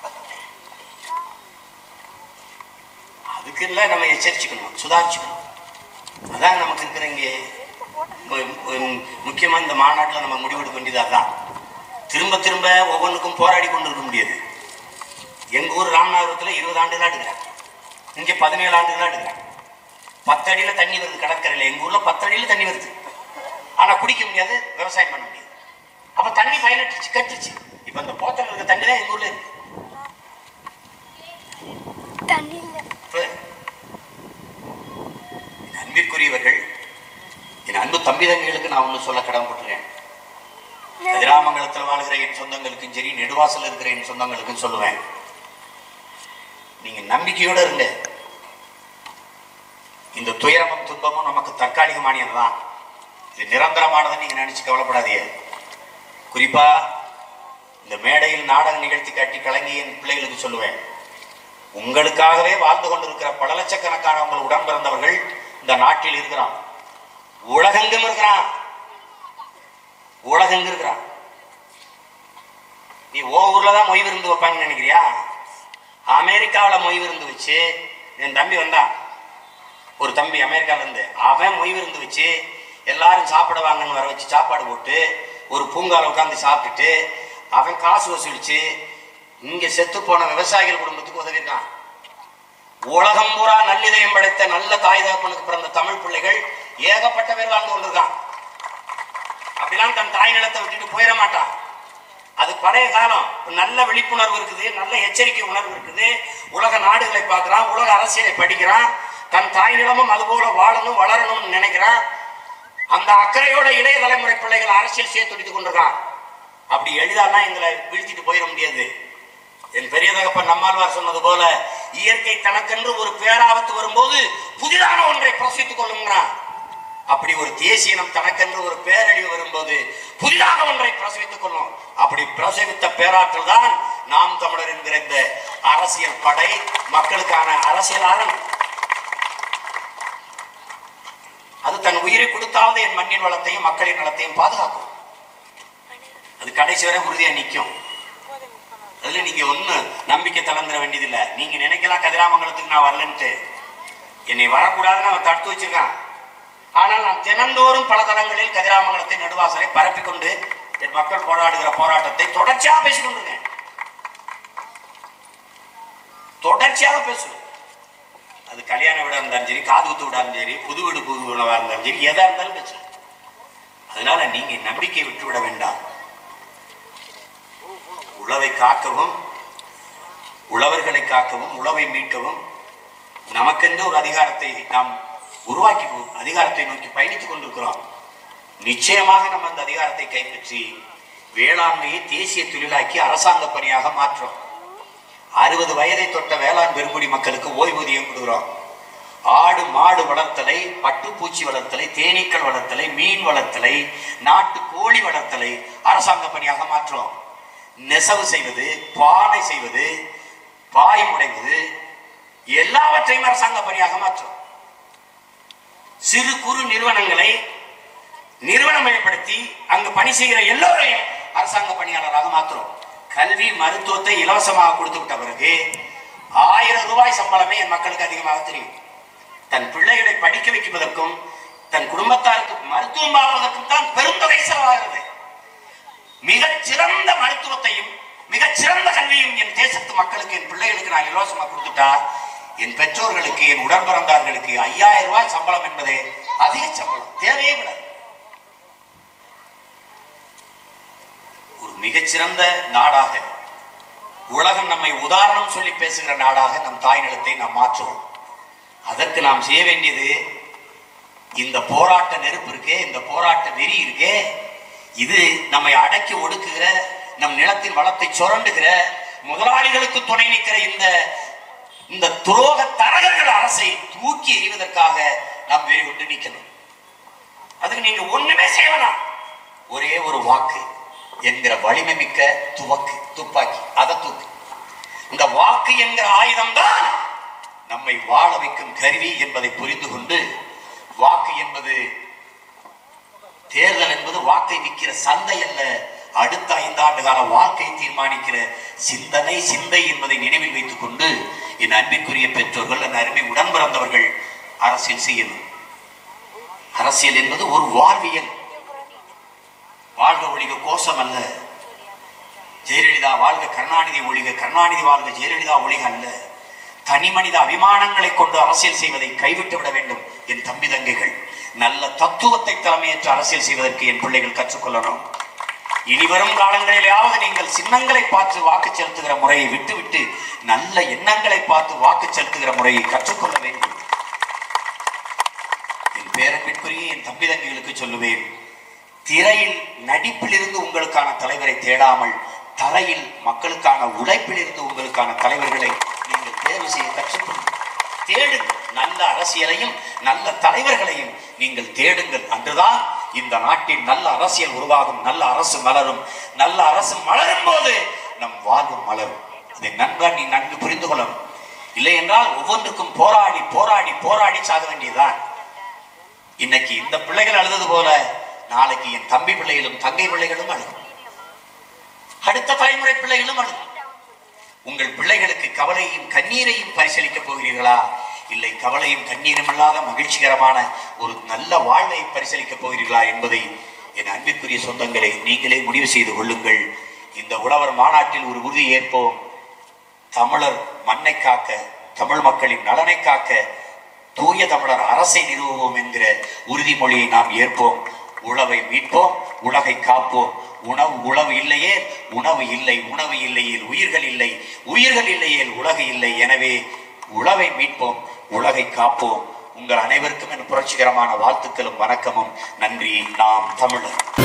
அதுக்கு இல்ல நம்ம எச்சரிச்சுக்கணும், சுதாரிச்சுக்கணும். அதான் நமக்கு இருக்கிற இங்கே முக்கியமா இந்த மாநாட்டில் நம்ம முடிவெடுக்க வேண்டியது அதான். திரும்ப திரும்ப ஒவ்வொன்றுக்கும் போராடி கொண்டு இருக்க முடியாது. எங்க ஊர் ராமநாதபுரத்துல இருபது ஆண்டுகளா எடுக்கிறேன், இங்க பதினேழு ஆண்டுகளா எடுக்கிறேன். பத்து அடியில தண்ணி வருது கடற்கரையில, எங்க ஊர்ல பத்து அடியில தண்ணி வருது. ஆனா குடிக்க முடியாது, விவசாயம் பண்ண முடியாது. அப்ப தண்ணி பயனற்றுச்சு, கட்டுச்சு. இப்ப இந்த போத்தல் இருக்க தண்ணி தான் எங்க ஊர்ல இருக்கு. அன்பிற்குரியவர்கள், என் அன்பு தம்பி தம்பிகளுக்கு நான் ஒண்ணு சொல்ல கடமைப்பட்டிருக்கேன். கிராமங்கலத்தில் வாழ்கிற என் சொந்தங்களுக்கும் சரி, நெடுவாசல் இருக்கிற என் சொந்தங்களுக்கும் சொல்லுவேன், நீங்க நம்பிக்கையோட இருங்க. இந்த துயரமும் துன்பமும் நமக்கு தற்காலிகமானதுதான், இது நிரந்தரமானதுன்னு நீங்க நினைச்சு கவலைப்படாதீங்க. குறிப்பா இந்த மேடையில் நாடகம் நிகழ்த்தி காட்டி கலங்கிய என் பிள்ளைகளுக்கு சொல்லுவேன், உங்களுக்காகவே வாழ்ந்து கொண்டிருக்கிற பல லட்சக்கணக்கான உங்கள் உடன் பிறந்தவர்கள் இந்த நாட்டில் இருக்கிறான், உலகெங்கும் இருக்கிறான், உலகெங்கும் இருக்கிறான். நீ ஓ ஊர்ல தான் மொய் விருந்து வைப்பாங்கன்னு நினைக்கிறியா? அமெரிக்காவில் மொய் விருந்து வச்சு என் தம்பி வந்தான், ஒரு தம்பி அமெரிக்கால இருந்து. அவன் மொய் விருந்து வச்சு எல்லாரும் சாப்பிட வாங்கன்னு வர வச்சு சாப்பாடு போட்டு ஒரு பூங்கால உட்காந்து சாப்பிட்டுட்டு அவன் காசு வசூலிச்சு இங்க செத்து போன விவசாயிகள் குடும்பத்துக்கு உதவிருக்கான். உலகம் பூரா நல்லிதயம் படைத்த நல்ல தாய் தகப்பனுக்கு பிறந்த தமிழ் பிள்ளைகள் ஏகப்பட்ட பேர் வாழ்ந்து கொண்டிருக்கான். அப்படிலாம் தன் தாய் நிலத்தை விட்டுட்டு போயிட மாட்டான். அது பழைய காலம். நல்ல விழிப்புணர்வு இருக்குது, நல்ல எச்சரிக்கை உணர்வு இருக்குது. உலக நாடுகளை பார்க்கிறான், உலக அரசியலை படிக்கிறான். தன் தாய் நிலமும் அதுபோல வாழணும் வளரணும்னு நினைக்கிறான். அந்த அக்கறையோட இளைய தலைமுறை பிள்ளைகள் அரசியல் செய்ய துடித்துக் கொண்டிருக்கான். அப்படி எளிதாலாம் எங்களை வீழ்த்திட்டு போயிட முடியாது. என் பெரிய தகப்பன் நம்மாழ்வார் சொன்னது போல இயற்கை தனக்கென்று ஒரு பேராபத்து வரும்போது புதிதான ஒன்றை பிரசவித்துக் கொள்ளுங்கிறான். அப்படி ஒரு தேசியனம் தனக்கென்று ஒரு பேரழிவு வரும்போது புதிதாக ஒன்றை பிரசவித்துக் கொள்ளும். அப்படி பிரசவித்த பேராற்றல் தான் நாம் தமிழர் என்கிற இந்த அரசியல் படை, மக்களுக்கான அரசியல் அரண். அது தன் உயிரை கொடுத்தாவது என் மண்ணின் வளத்தையும் மக்களின் நலத்தையும் பாதுகாக்கும். அது கடைசி வரை உறுதியா நிற்கும். அதுல நீங்க ஒண்ணு நம்பிக்கை தளர்ந்துட வேண்டியதில்லை. நீங்க நினைக்கலாம் கதிராமங்கலத்துக்கு நான் வரலன்ட்டு, என்னை வரக்கூடாதுன்னு அவன் தடுத்து வச்சிருக்கான். ஆனால் நான் தினந்தோறும் பல தளங்களில் கதிராமங்கலத்தை நடுவாசலை பரப்பிக்கொண்டு என் மக்கள் போராடுகிற போராட்டத்தை தொடர்ச்சியாக பேசிக்கொண்டிருக்கேன். தொடர்ச்சியாக பேசுவேன். அது கல்யாண வீடா இருந்தாலும் சரி, காது குத்து விடா இருந்தாலும் சரி, புது வீடு புது உணவா இருந்தாலும் சரி, எதா இருந்தாலும் பேசுவேன். அதனால நீங்க நம்பிக்கை விட்டுவிட வேண்டாம். உழவை காக்கவும், உழவர்களை காக்கவும், உழவை மீட்கவும் நமக்கென்று ஒரு அதிகாரத்தை நாம் உருவாக்கி அதிகாரத்தை நோக்கி பயணித்துக் கொண்டிருக்கிறோம். நிச்சயமாக நம்ம அந்த அதிகாரத்தை கைப்பற்றி வேளாண்மையை தேசிய தொழிலாக்கி அரசாங்க பணியாக மாற்றோம். அறுபது வயதை தொட்ட வேளாண் பெருங்குடி மக்களுக்கு ஓய்வூதியம் கொடுக்கிறோம். ஆடு மாடு வளர்த்தலை, பட்டுப்பூச்சி வளர்த்தலை, தேனீக்கள் வளர்த்தலை, மீன் வளர்த்தலை, நாட்டு கோழி வளர்த்தலை அரசாங்க பணியாக மாற்றோம். நெசவு செய்வது, பானை செய்வது, பாய் முடைவது எல்லாவற்றையும் அரசாங்க பணியாக மாற்றும். சிறு குறு நிறுவனங்களை நிறுவனமயப்படுத்தி அங்கு பணி செய்கிற எல்லோரையும் அரசாங்க பணியாளராக மாற்றுறோம். கல்வி மருத்துவத்தை இலவசமாக கொடுத்து விட்ட பிறகு ஆயிரம் ரூபாய் சம்பளமே என் மக்களுக்கு அதிகமாக தெரியும். தன் பிள்ளைகளை படிக்க வைப்பதற்கும் தன் குடும்பத்தாருக்கு மருத்துவம் பார்ப்பதற்கும் தான் பெருந்தொகை செலவாகிறது. மிகச் சிறந்த மருத்துவத்தையும் மிகச்சிறந்த கல்வியும் என் தேசத்து மக்களுக்கு, என் பிள்ளைகளுக்கு நான் இலவசமா கொடுத்துட்டா என் பெற்றோர்களுக்கு, என் உடன்பிறந்தார்களுக்கு ஐயாயிரம் ரூபாய் சம்பளம் என்பதே அதிக சம்பளம், தேவையே விட. ஒரு மிகச்சிறந்த நாடாக, உலகம் நம்மை உதாரணம் சொல்லி பேசுகிற நாடாக நம் தாய் நிலத்தை நாம் மாற்றுவோம். அதற்கு நாம் செய்ய வேண்டியது, இந்த போராட்ட நெருப்பு இருக்கே, இந்த போராட்ட வெறி இருக்கே, இது நம்மை அடக்கி ஒடுக்குகிற, நம் நிலத்தின் வளத்தை சுரண்டுகிற, முதலாளிகளுக்கு துணை நிற்கிற இந்த இந்த துரோக தரகர்கள் அரசை தூக்கி எறிவதற்காக நாம் வெறி கொண்டு நிற்கணும். அதுக்கு நீங்க ஒண்ணுமே செய்யலாம். ஒரே ஒரு வாக்கு என்கிற வலிமை மிக்க துவக்கு துப்பாக்கி, அதை தூக்கு. இந்த வாக்கு என்கிற ஆயுதம் தான் நம்மை வாழ வைக்கும் கருவி என்பதை புரிந்து கொண்டு, வாக்கு என்பது, தேர்தல் என்பது வாக்கை விற்கிற சந்தை அல்ல, அடுத்த ஐந்தாண்டு கால வாழ்க்கை தீர்மானிக்கிற சிந்தனை சிந்தை என்பதை நினைவில் வைத்துக் கொண்டு என் அன்பிற்குரிய பெற்றோர்கள், என் அருமை உடன் பிறந்தவர்கள் அரசியல் செய்யணும். அரசியல் என்பது ஒரு வாழ்வியல். வாழ்க ஒழிக கோஷம் அல்ல. ஜெயலலிதா வாழ்க கருணாநிதி ஒழிக, கருணாநிதி வாழ்க ஜெயலலிதா ஒழிக அல்ல. தனி மனித அபிமானங்களை கொண்டு அரசியல் செய்வதை கைவிட்டு விட வேண்டும் என் தம்பி தங்கைகள். நல்ல தத்துவத்தை தலைமையேற்று அரசியல் செய்வதற்கு என் பிள்ளைகள் கற்றுக்கொள்ளணும். இனிவரும் காலங்களிலாவது நீங்கள் சின்னங்களை பார்த்து வாக்கு செலுத்துகிற முறையை விட்டுவிட்டு நல்ல எண்ணங்களை பார்த்து வாக்கு செலுத்துகிற முறையை கற்றுக்கொள்ள வேண்டும். என் பேரன்பிற்குரிய என் தம்பி தங்கைகளுக்கு சொல்லுவேன், திரையில் நடிப்பில் இருந்து உங்களுக்கான தலைவரை தேடாமல் தரையில் மக்களுக்கான உழைப்பில் இருந்து உங்களுக்கான தலைவர்களை நீங்கள் தேர்வு செய்ய கற்றுக்கொள்ளுங்கள். தேடுங்கள். நல்ல அரசியலையும் நல்ல தலைவர்களையும் நீங்கள் தேடுங்கள். அன்றுதான் இந்த நாட்டில் நல்ல அரசியல் உருவாகும், நல்ல அரசு மலரும். நல்ல அரசு மலரும் போது நம் வாழ்வும் மலரும். அதை நன்றாக நீ நன்கு புரிந்து கொள்ளணும். இல்லை என்றால் ஒவ்வொன்றுக்கும் போராடி போராடி போராடி சாக வேண்டியதுதான். இன்னைக்கு இந்த பிள்ளைகள் அழுதது போல நாளைக்கு என் தம்பி பிள்ளைகளும் தங்கை பிள்ளைகளும் அழுகும். அடுத்த தலைமுறை பிள்ளைகளும் அழுகும். உங்கள் பிள்ளைகளுக்கு கவலையும் கண்ணீரையும் பரிசீலிக்க போகிறீர்களா, இல்லை கவலையும் கண்ணீரும் இல்லாத மகிழ்ச்சிகரமான ஒரு நல்ல வாழ்வை பரிசீலிக்க போகிறீர்களா என்பதை என் அன்பிற்குரிய சொந்தங்களை நீங்களே முடிவு செய்து கொள்ளுங்கள். இந்த உழவர் மாநாட்டில் ஒரு உறுதி ஏற்போம். தமிழர் மண்ணை காக்க, தமிழ் மக்களின் நலனை காக்க தூய தமிழர் அரசை நிறுவுவோம் என்கிற உறுதிமொழியை நாம் ஏற்போம். உழவை மீட்போம், உலகை காப்போம். உணவு உழவு இல்லையே உணவு இல்லை, உணவு இல்லையேல் உயிர்கள் இல்லை, உயிர்கள் இல்லையேல் உலகு இல்லை. எனவே உழவை மீட்போம், உலகை காப்போம். உங்கள் அனைவருக்கும் என் புரட்சிகரமான வாழ்த்துக்களும் வணக்கமும். நன்றி. நாம் தமிழர்.